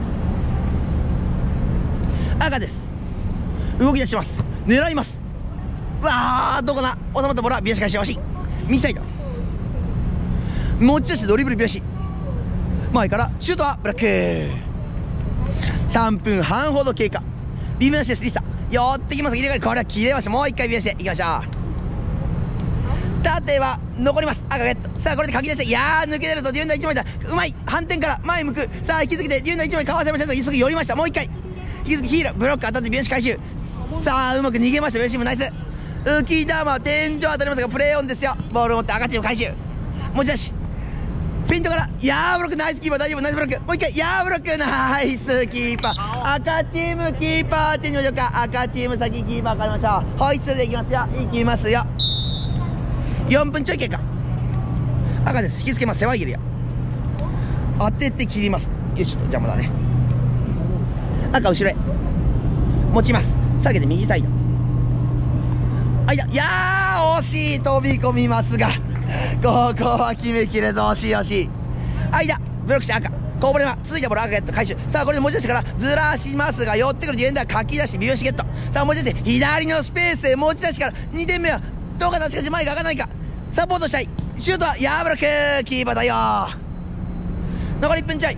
Speaker 1: 赤です。動き出します、狙います。うわーどこだ、収まったボールはビブナシ返し惜しい。右サイド持ち出してドリブルビブナシ前からシュートはブラック。さんぷんはんほど経過、ビブナシです。リスタ寄ってきます。入れ替えこれは切れました。もう一回ビブナシでいきましょう。縦は残ります。赤ゲット。さあこれで書き出して、いやー抜け出るとディフェンダーいちまいだ、うまい、反転から前向く。さあ引き継ぎでディフェンダーいちまいかわせませんと急ぎ寄りました。もう一回引き継ぎヒールブロック当たってビブナシ回収。さあうまく逃げました。ビブナシもナイス。浮き玉天井当たりますがプレーオンですよ。ボールを持って赤チーム回収持ち出しペイントからいやーブロックナイスキーパー大丈夫ナイスブロックもう一回いやーブロックナイスキーパー赤チームキーパーチェンジしましょうか。赤チーム先キーパー変わりましょう。ホイッスルでいきますよいきますよ。よんぷんちょい経過赤です。引きつけます。狭いエリア当てて切ります。よいしょ邪魔だね。赤後ろへ持ちます下げて右サイド間いやー惜しい飛び込みますがここは決めきれず惜しい惜しい。間ブロックして赤こぼれま、続いたボール赤ゲット回収。さあこれで持ち出してからずらしますが、寄ってくるディフェンダーかき出してビヨシゲット。さあ持ち出して左のスペースへ持ち出してからにてんめはどうかな。しかし前が開かないか。サポートしたい。シュートはヤーブロック、キーパー対応。残りいっぷんちょい。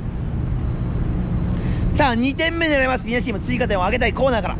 Speaker 1: さあにてんめ狙います。宮チーム追加点を上げたい。コーナーから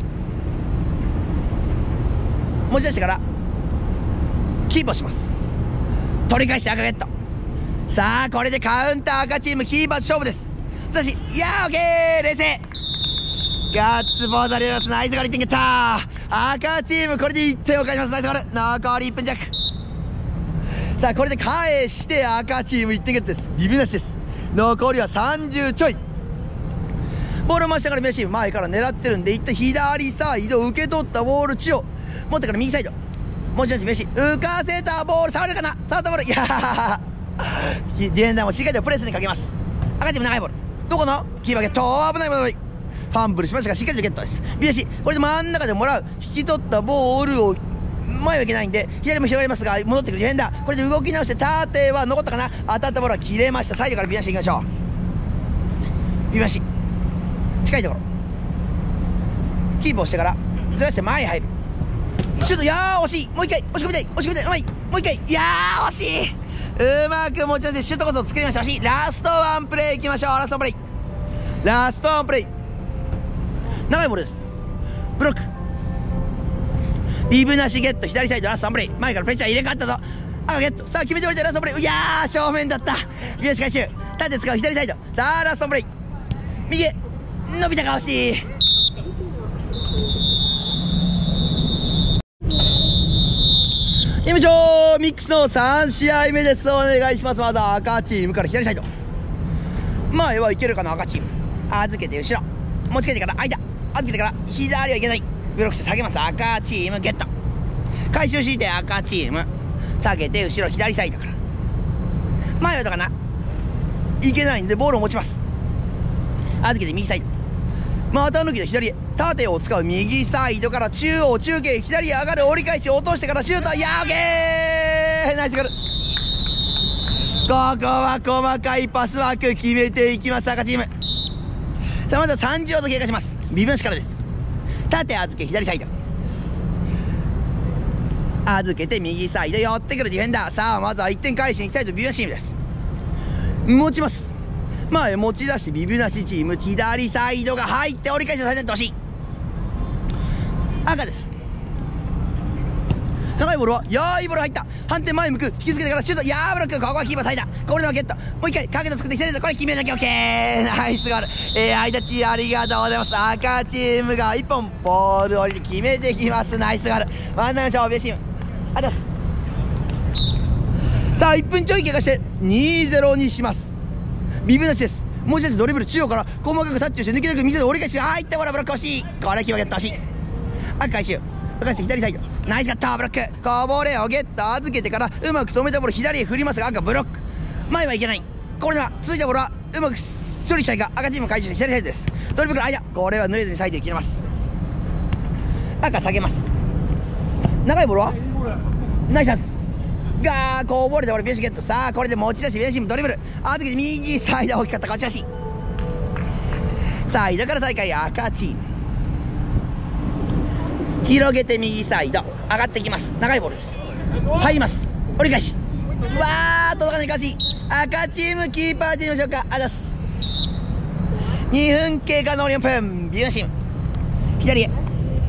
Speaker 1: 持ち出してからキープをします。取り返して赤ゲット。さあこれでカウンター赤チーム、キーパー勝負です。しかしいやーオッケー、冷静ガッツポーズありがとうございます。ナイスゴール、いってんゲット。赤チームこれでいってんを返します。ナイスゴール。残りいっぷん弱。さあこれで返して赤チームいってんゲットです。ビビなしです。残りはさんじゅうちょい。ボールを回したから宮チーム前から狙ってるんで、いった左サイド受け取ったボール中央持ってから右サイドもちろん宮チ浮かせたボール触れるかな。触ったボール、いやーディフェンダーもしっかりとプレスにかけます。赤チーム長いボールどこのキーパーゲット、危ない危ない。ファンブルしましたがしっかりとゲットです。宮チこれで真ん中でもらう、引き取ったボールを前はいけないんで左も広がりますが、戻ってくるディフェンダー、これで動き直して縦は残ったかな。当たったボールは切れました。サイドからビヤシいきましょう。ビヤシ近いところキープをしてからずらして前へ入る。シュート、いやー惜しい。もう一回押し込みたい、押し込みたい、うまい。もう一回、いやー惜しい。うまく持ち出してシュートこそ作りました。惜しい。ラストワンプレーいきましょう。ラストワンプレーラストワンプレー長いボールです。ブロックビブなしゲット、左サイドラストワンプレー、前からプレッシャー入れ替わったぞ。赤ゲット、さあ決めておいてラストワンプレー、いやー正面だった。ビヨシ回収、縦使う左サイド、さあラストワンプレー右へ伸びたか、惜しい。いきましょう。ミックスのさん試合目です。お願いします。まずは赤チームから左サイド、前はいけるかな。赤チーム預けて後ろ持ち替えてから間預けてから左はいけない。ブロックして下げます。赤チームゲット回収して赤チーム下げて後ろ左サイドから前はどうかな、いけないんでボールを持ちます。預けて右サイドまた抜きで左へ、縦を使う右サイドから中央中継左へ上がる、折り返し落としてからシュート、いやーオッケーナイスゴール。ここは細かいパスワーク決めていきます赤チーム。さあまずはさんじゅうほど経過します。ビブなしからです。縦預け左サイド預けて右サイド寄ってくるディフェンダー、さあまずはいってん返しに行きたいとビブなしチームです。持ちます。前持ち出してビブなしチーム左サイドが入って折り返しの最前と欲しい。赤です。長いボールは、いやーいいボール入った。反転前向く、引きつけてからシュート、いやーブロック、ここはキーパー耐えた。これでもゲット、もう一回角度作ってきてる。これ決めなきゃオッケーナイスゴール。えー、ハイタッチありがとうございます。赤チームがいっぽんボール降りて決めてきます。ナイスゴール。ワンナウト勝負チームありがとうございます。さあいっぷんちょい経過してにたいゼロにします。ビブなしです。もう一つドリブル中央から細かくタッチをして抜け抜く、右で折り返し入ったボールブロック欲しい。これキーパーゲット欲しい。赤回収返して左サイドナイスカットブロック、こぼれをゲット預けてからうまく止めたボール左へ振りますが赤ブロック、前はいけない。これでは続いたボールはうまく処理したいが赤チーム回収して左サイドです。ドリブル間、これは濡れずにサイドへ切れます。赤下げます。長いボールはナイスチャンスがこぼれたボールビヨシゲット。さあこれで持ち出してビヨシチームドリブル預けて右サイド大きかった。勝ち足サイドから再開赤チーム広げて右サイド上がっていきます。長いボールです。入ります。折り返しわー届かない。勝ち赤チームキーパーでいきましょうか。あざす。にふん経過のよんぷんビヨシチーム左へ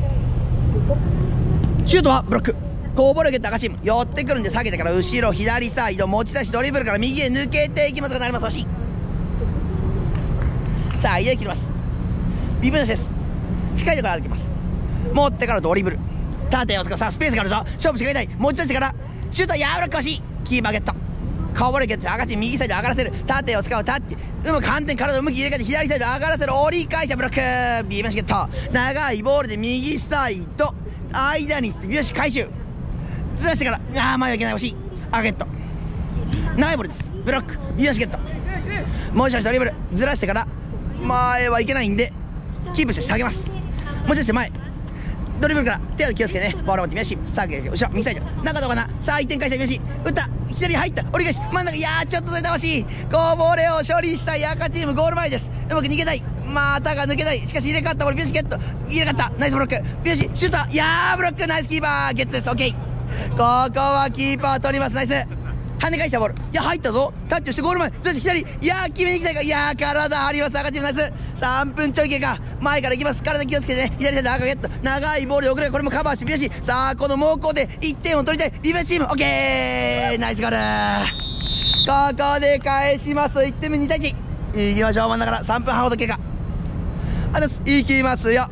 Speaker 1: シュートはブロック、こぼれをゲット赤チーム寄ってくるんで下げてから後ろ左サイド持ち出しドリブルから右へ抜けていきますがなります。惜しい。さあ入れ切ります。ビブなしです。近いところ歩きます。持ってからドリブル縦を使う。さあスペースがあるぞ。勝負してくれたい。持ち出してからシュート、やーブロック欲しい。キーパーゲットこぼれゲット赤チーム右サイド上がらせる。縦を使うタッチうまく反転体を向き入れ替えて左サイド上がらせる。折り返しブロックビブなしゲット長いボールで右サイド間にビブなし回収ずらしてからあー前はいけない。惜しい。赤ゲット長いボールです。ブロックビブなしゲットもう一度ドリブルずらしてから前はいけないんでキープして下げます。もうちょっと前ドリブルから手を気をつけてね。ボールを持って宮下、さあ後ろ右サイド中どうかな、さあいってん返した宮下、打った、左入った、折り返し真ん中、いやーちょっとずれた、惜しい。こぼれを処理したい赤チーム、ゴール前です。うまく逃げたい、またが抜けない、しかし入れ替わったボール、宮下ゲット、入れ替わった、ナイスブロック、宮下シュート、いやーブロック、ナイスキーパーゲットです。オッケー、ここはキーパー取ります。ナイス跳ね返したボール、いや入ったぞ、タッチしてゴール前、そして左、いやー決めに行きたいか、いやー体張ります赤チーム、ナイスさんぷんちょい経過、前から行きます、体気をつけてね、左サイド赤ゲット、長いボールで送れ、これもカバーしてビシ、さあこの猛攻でいってんを取りたいリベンジチーム、オッケー、ナイスゴール、ここで返します、いってんめにたいいち、いきましょう、真ん中からさんぷんはんほど経過、あといきますよ、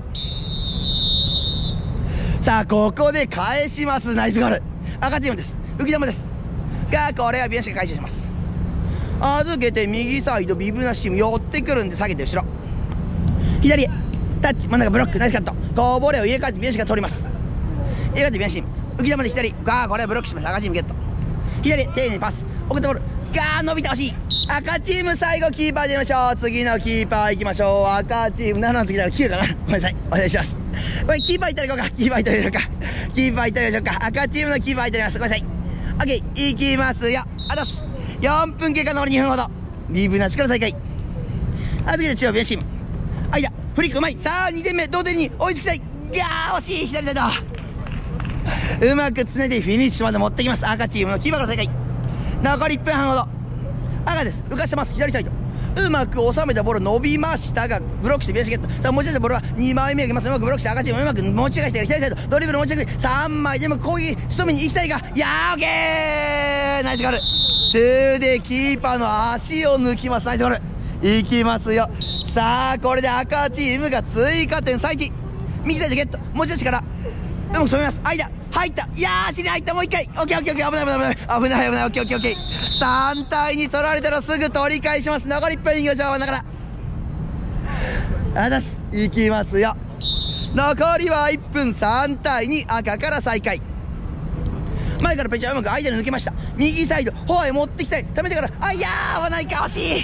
Speaker 1: さあここで返します、ナイスゴール、赤チームです、浮き玉ですが、これはビアシが回収します。預けて右サイド、ビブナシーム寄ってくるんで下げて後ろ左へタッチ、真ん中ブロック、ナイスカット、こぼれを入れ替えてビアシが取ります。入れ替えてビアシーム浮き玉で左、がこれはブロックしました。赤チームゲット、左へ丁寧にパス送ったボール、が伸びてほしい、赤チーム最後キーパーでいきましょう。次のキーパーいきましょう。赤チームななの次だからきゅうかな、ごめんなさい、お願いします。これキーパーいったらいこうか、キーパーいったらいこうか、キーパーいったらいこうか、赤チームのキーパーいったらいます、ごめんなさい。オッケー、いきますよ。あとすよんぷん経過、残りにふんほど、リーブなしから再開、預けて中央ビアシーム、間フリックうまい、さあにてんめ同点に追いつきたい、いやー惜しい、左サイドうまくつないでフィニッシュまで持ってきます。赤チームのキーパーから再開、残りいっぷんはんほど、赤です、浮かしてます、左サイドうまく収めたボール伸びましたがブロックしてビアシゲット、さあ持ち出したボールはにまいめが来ます。うまくブロックして赤チームうまく持ち返して左サイドドリブル持ち上げさんまいでも攻撃仕留めに行きたいが、いやーオッケー、ナイスゴール、ツーでキーパーの足を抜きます。ナイスゴールいきますよ。さあこれで赤チームが追加点さんいち、右サイドゲット持ち出してからうまく止めます。間入った、いやー足に入った、もう一回、オッケーオッケーオッケー、危ない危ない危ない危ない危ない、オッケーオッケーオッケー、さんたいに取られたらすぐ取り返します。残りいっぷんいきましょう。だからあざすいきますよ。残りはいっぷん、さんたいに赤から再開、前からペチャうまく間に抜けました。右サイドフォアへ持ってきたい、溜めてから、あいやー合わないか、惜しい。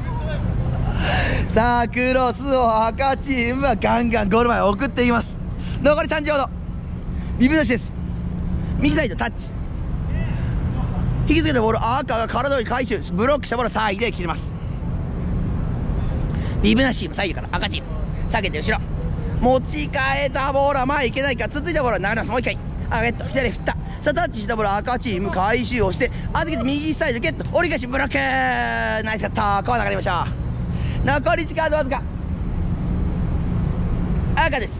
Speaker 1: さあクロスを赤チームはガンガンゴール前送っていきます。残りさんじゅうほど、ビブなしです。右サイドタッチ引きつけたボール、赤が体を回収、ブロックしたボールサイドへ切ります。ビブなしサイドから赤チーム下げて後ろ持ち替えたボールは前行けないか、続いたボールは流れます。もう一回あゲット、左振った、さあタッチしたボールは赤チーム回収をして預けて右サイドゲット、折り返しブロック、ナイスカット、こう流れました。残り時間わずか、赤です。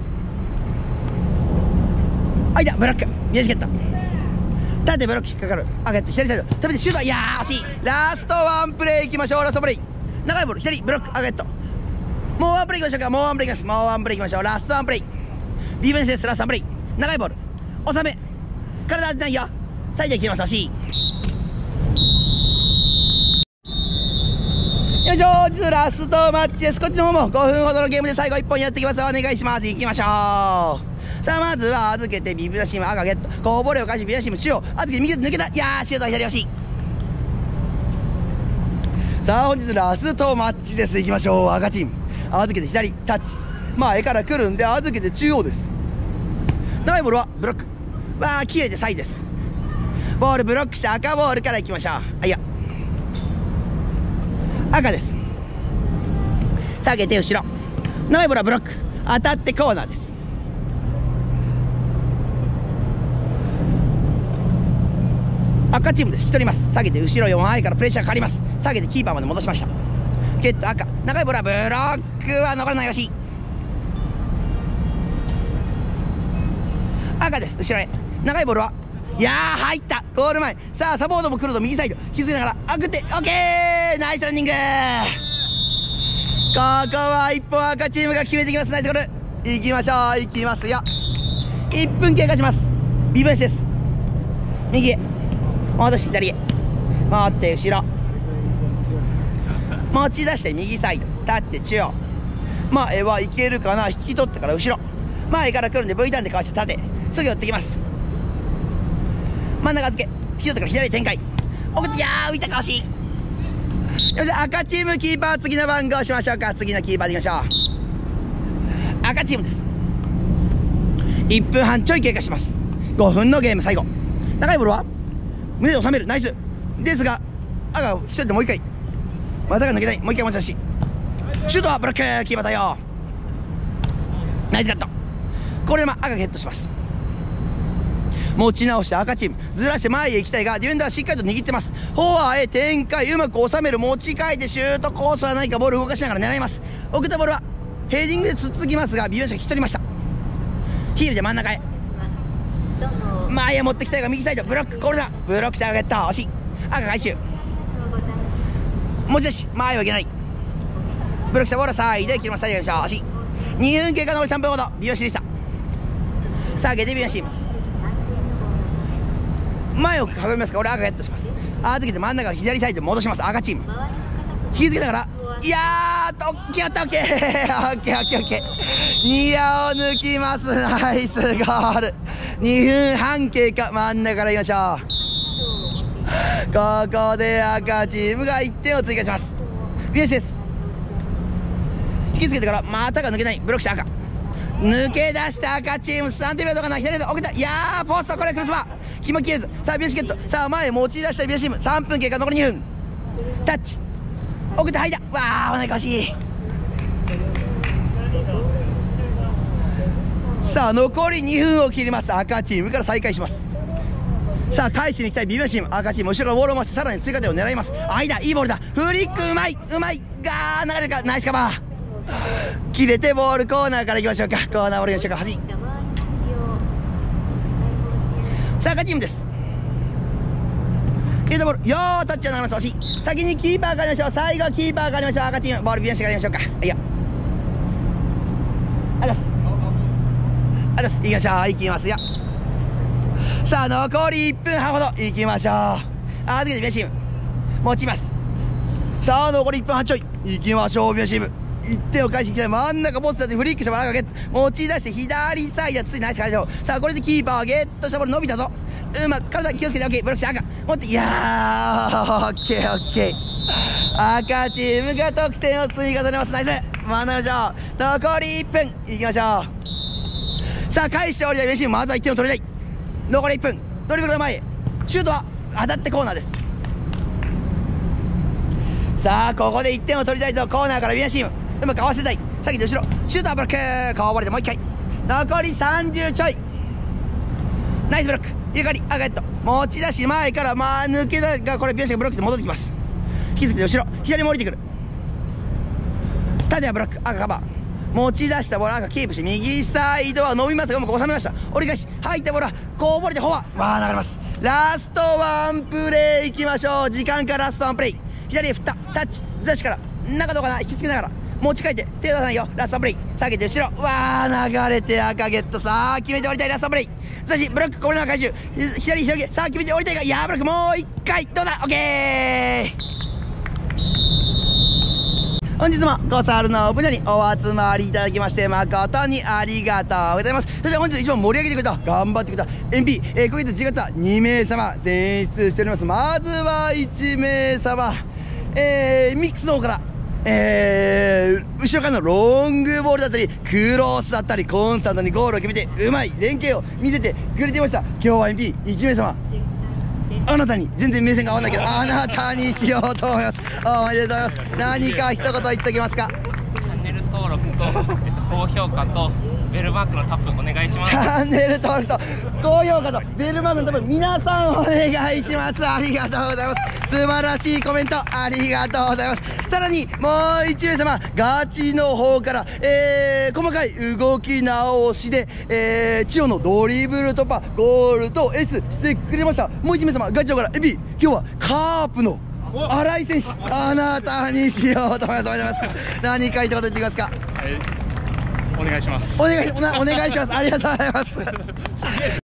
Speaker 1: 間ブロックミヤジゲット、縦ブロック引っかかる、あゲット左サイド食べてシュート、いやー惜しい。ラストワンプレーいきましょう。ラストプレー長いボール左ブロック、あゲット、もうワンプレーいきましょうか、もうワンプレーいきます、もうワンプレーいきましょう。ラストワンプレーディフェンスです。ラストワンプレー長いボール収め体当てないよ、サイドへ切ります。惜しい。よいしょー、ラストマッチです。こっちの方もごふんほどのゲームで最後いっぽんやっていきます。お願いします。いきましょう。さあまずは預けてビブラシーム赤ゲット、こぼれを返しビブラシーム中央預けて右手抜けた、いやーシュート左惜しい。さあ本日ラストマッチです。いきましょう。赤チーム預けて左タッチ前から来るんで預けて中央です。長いボールはブロックわあ切れてサイです。ボールブロックして赤ボールからいきましょう。あいや赤です。下げて後ろ長いボールはブロック当たってコーナーです。赤チームです。引き取ります。下げて後ろよん前からプレッシャーかかります。下げてキーパーまで戻しました。ゲット赤長いボールはブロックは残らないよし。赤です。後ろへ長いボールはいやー入ったゴール前。さあサポートも来ると右サイド引き継ぎながらあくってオッケーナイスランニング。ここは一本赤チームが決めてきます。ナイスゴールいきましょう。いきますよ。いっぷん経過します。ビブエスです。右へ戻して左へ回って後ろ持ち出して右サイド立って中央前はいけるかな、引き取ってから後ろ前から来るんで V ターンでかわして縦すぐ寄ってきます。真ん中預け引き取ってから左展開送っていやー浮いたかわしい。赤チームキーパー次の番号しましょうか。次のキーパーでいきましょう。赤チームです。 いっぷんはんちょい経過します。ごふんのゲーム最後。長いボールは胸で収める。ナイスですが、赤一人でもう一回、またが抜けない。もう一回持ち出し、シュートはブロック。キーパー対応。ナイスカット。これでま赤がゲットします。持ち直して赤チームずらして前へ行きたいが、ディフェンダーはしっかりと握ってます。フォアへ展開、うまく収める。持ち替えてシュートコースは何かボール動かしながら狙います。送ったボールはヘディングでつつきますが、ビヨンシが引き取りました。ヒールで真ん中へ、前へ持ってきたいが右サイドブロック。コールだ。ブロックして赤ゲット。惜しい。赤回収、持ち出し、前はいけない。ブロックしたボールはサイドへ切ります。サイドでしょ。惜しい。にふん経過、残りさんぷんほど。ビヨンシでした。さあゲテビヨンシ、前を囲みますが、俺赤ゲットします。あーときて真ん中を左サイドに戻します。赤チーム引き付けながら、いやーっと、オッケーオッケーオッケーオッケーオッケーオッケー、ニヤを抜きます。ナイスゴール。にふんはん経過、真ん中からいきましょう。ここで赤チームがいってんを追加します。ビヨンシです。引き付けてからまたが抜けない。ブロックして赤、抜け出した赤チーム。さんてんめどうかな。左で送った。いやーポスト、これクロスバー決まきれず。さあビヨンシゲット。さあ前へ持ち出したビヨンシチーム。さんぷん経過、残りにふん。タッチ送って入った。わあ、おなか惜しい。さあ残りにふんを切ります。赤チームから再開します。さあ返しに行きたいビヨンシチーム。赤チーム後ろからボールを回してさらに追加点を狙います。間いいボールだ。フリックうまいうまいがー流れるか。ナイスカバー切れてボールコーナーからいきましょうか。コーナーボールいきましょうか。端さあ赤チームです。入れたボール、よータッチはなります。惜しい。先にキーパーがありましょう。最後はキーパーがありましょう。赤チームボールビヨンシがありましょうか。いやあざすあざす。いきましょう。いきますよ。さあ残りいっぷんはんほど。いきましょう。あーときてビヨンシチーム持ちます。さあ残りいっぷんはんちょい。いきましょう。ビヨンシチームいってんを返してきたい。真ん中ボスだってフリックしてボールがゲット。持ち出して左サイドついナイス解消。さあこれでキーパーはゲットしたボール伸びたぞ。うまく体気をつけて OK。 ブロックして赤持って、いやー OKOK。 赤チームが得点を積み重ねます。ナイス。学びましょう。残りいっぷんいきましょう。さあ返しておりたいビヨンシチーム、まずはいってんを取りたい。残りいっぷん、ドリブルの前へシュートは当たってコーナーです。さあここでいってんを取りたいと。コーナーからビヨンシチームうまく合わせたい。先に後ろシュートはブロック。こぼれてもういっかい。残りさんじゅうちょい。ナイスブロック。入れ替わり赤ヘッド。持ち出し前からまあ抜けだが、これビヨンシがブロックで戻ってきます。引き付けて後ろ左に降りてくる。縦はブロック赤カバー。持ち出したボール赤キープして右サイドは伸びますがうまく収めました。折り返し入ったボールはこぼれてフォアわあ流れます。ラストワンプレーいきましょう。時間からラストワンプレー。左へ振ったタッチずらしから中どうかな。引き付けながら持ち替えて手出さないよ。ラストプレイ下げて後ろわあ流れて赤ゲット。さあ決めて降りたい。ラストプレイそしてブロックこれの回収左広げ。さあ決めて降りたいが、いやブロックもう一回どうだ。オッケー。本日もゴサールの分野にお集まりいただきまして誠にありがとうございます。それでは本日一番盛り上げてくれた頑張ってくれた エムピー、えー、今月じゅうがつはにめいさま選出しております。まずはいちめいさま、えー、ミックスの方からえー、後ろからのロングボールだったりクロスだったりコンスタントにゴールを決めてうまい連携を見せてくれていました。今日は エムピーいちめいさまあなたに全然目線が合わないけどあなたにしようと思います。おめでとうございます。何か一言言っておきますか。
Speaker 2: チャンネル登録と、えっと、高評価とベルマークのタップお願いします。
Speaker 1: チャンネル登録と高評価とベルマークのタップ皆さんお願いします。ありがとうございます。素晴らしいコメントありがとうございます。さらにもう一名様ガチの方から、えー、細かい動き直しで、えー、千代のドリブル突破ゴールと エス してくれました。もう一名様ガチの方からエビ今日はカープの新井選手あなたにしようと思います。おめでとうございます。何か一言言ってきますか。
Speaker 2: はい、お願いします。
Speaker 1: お願いお願いします。ありがとうございます。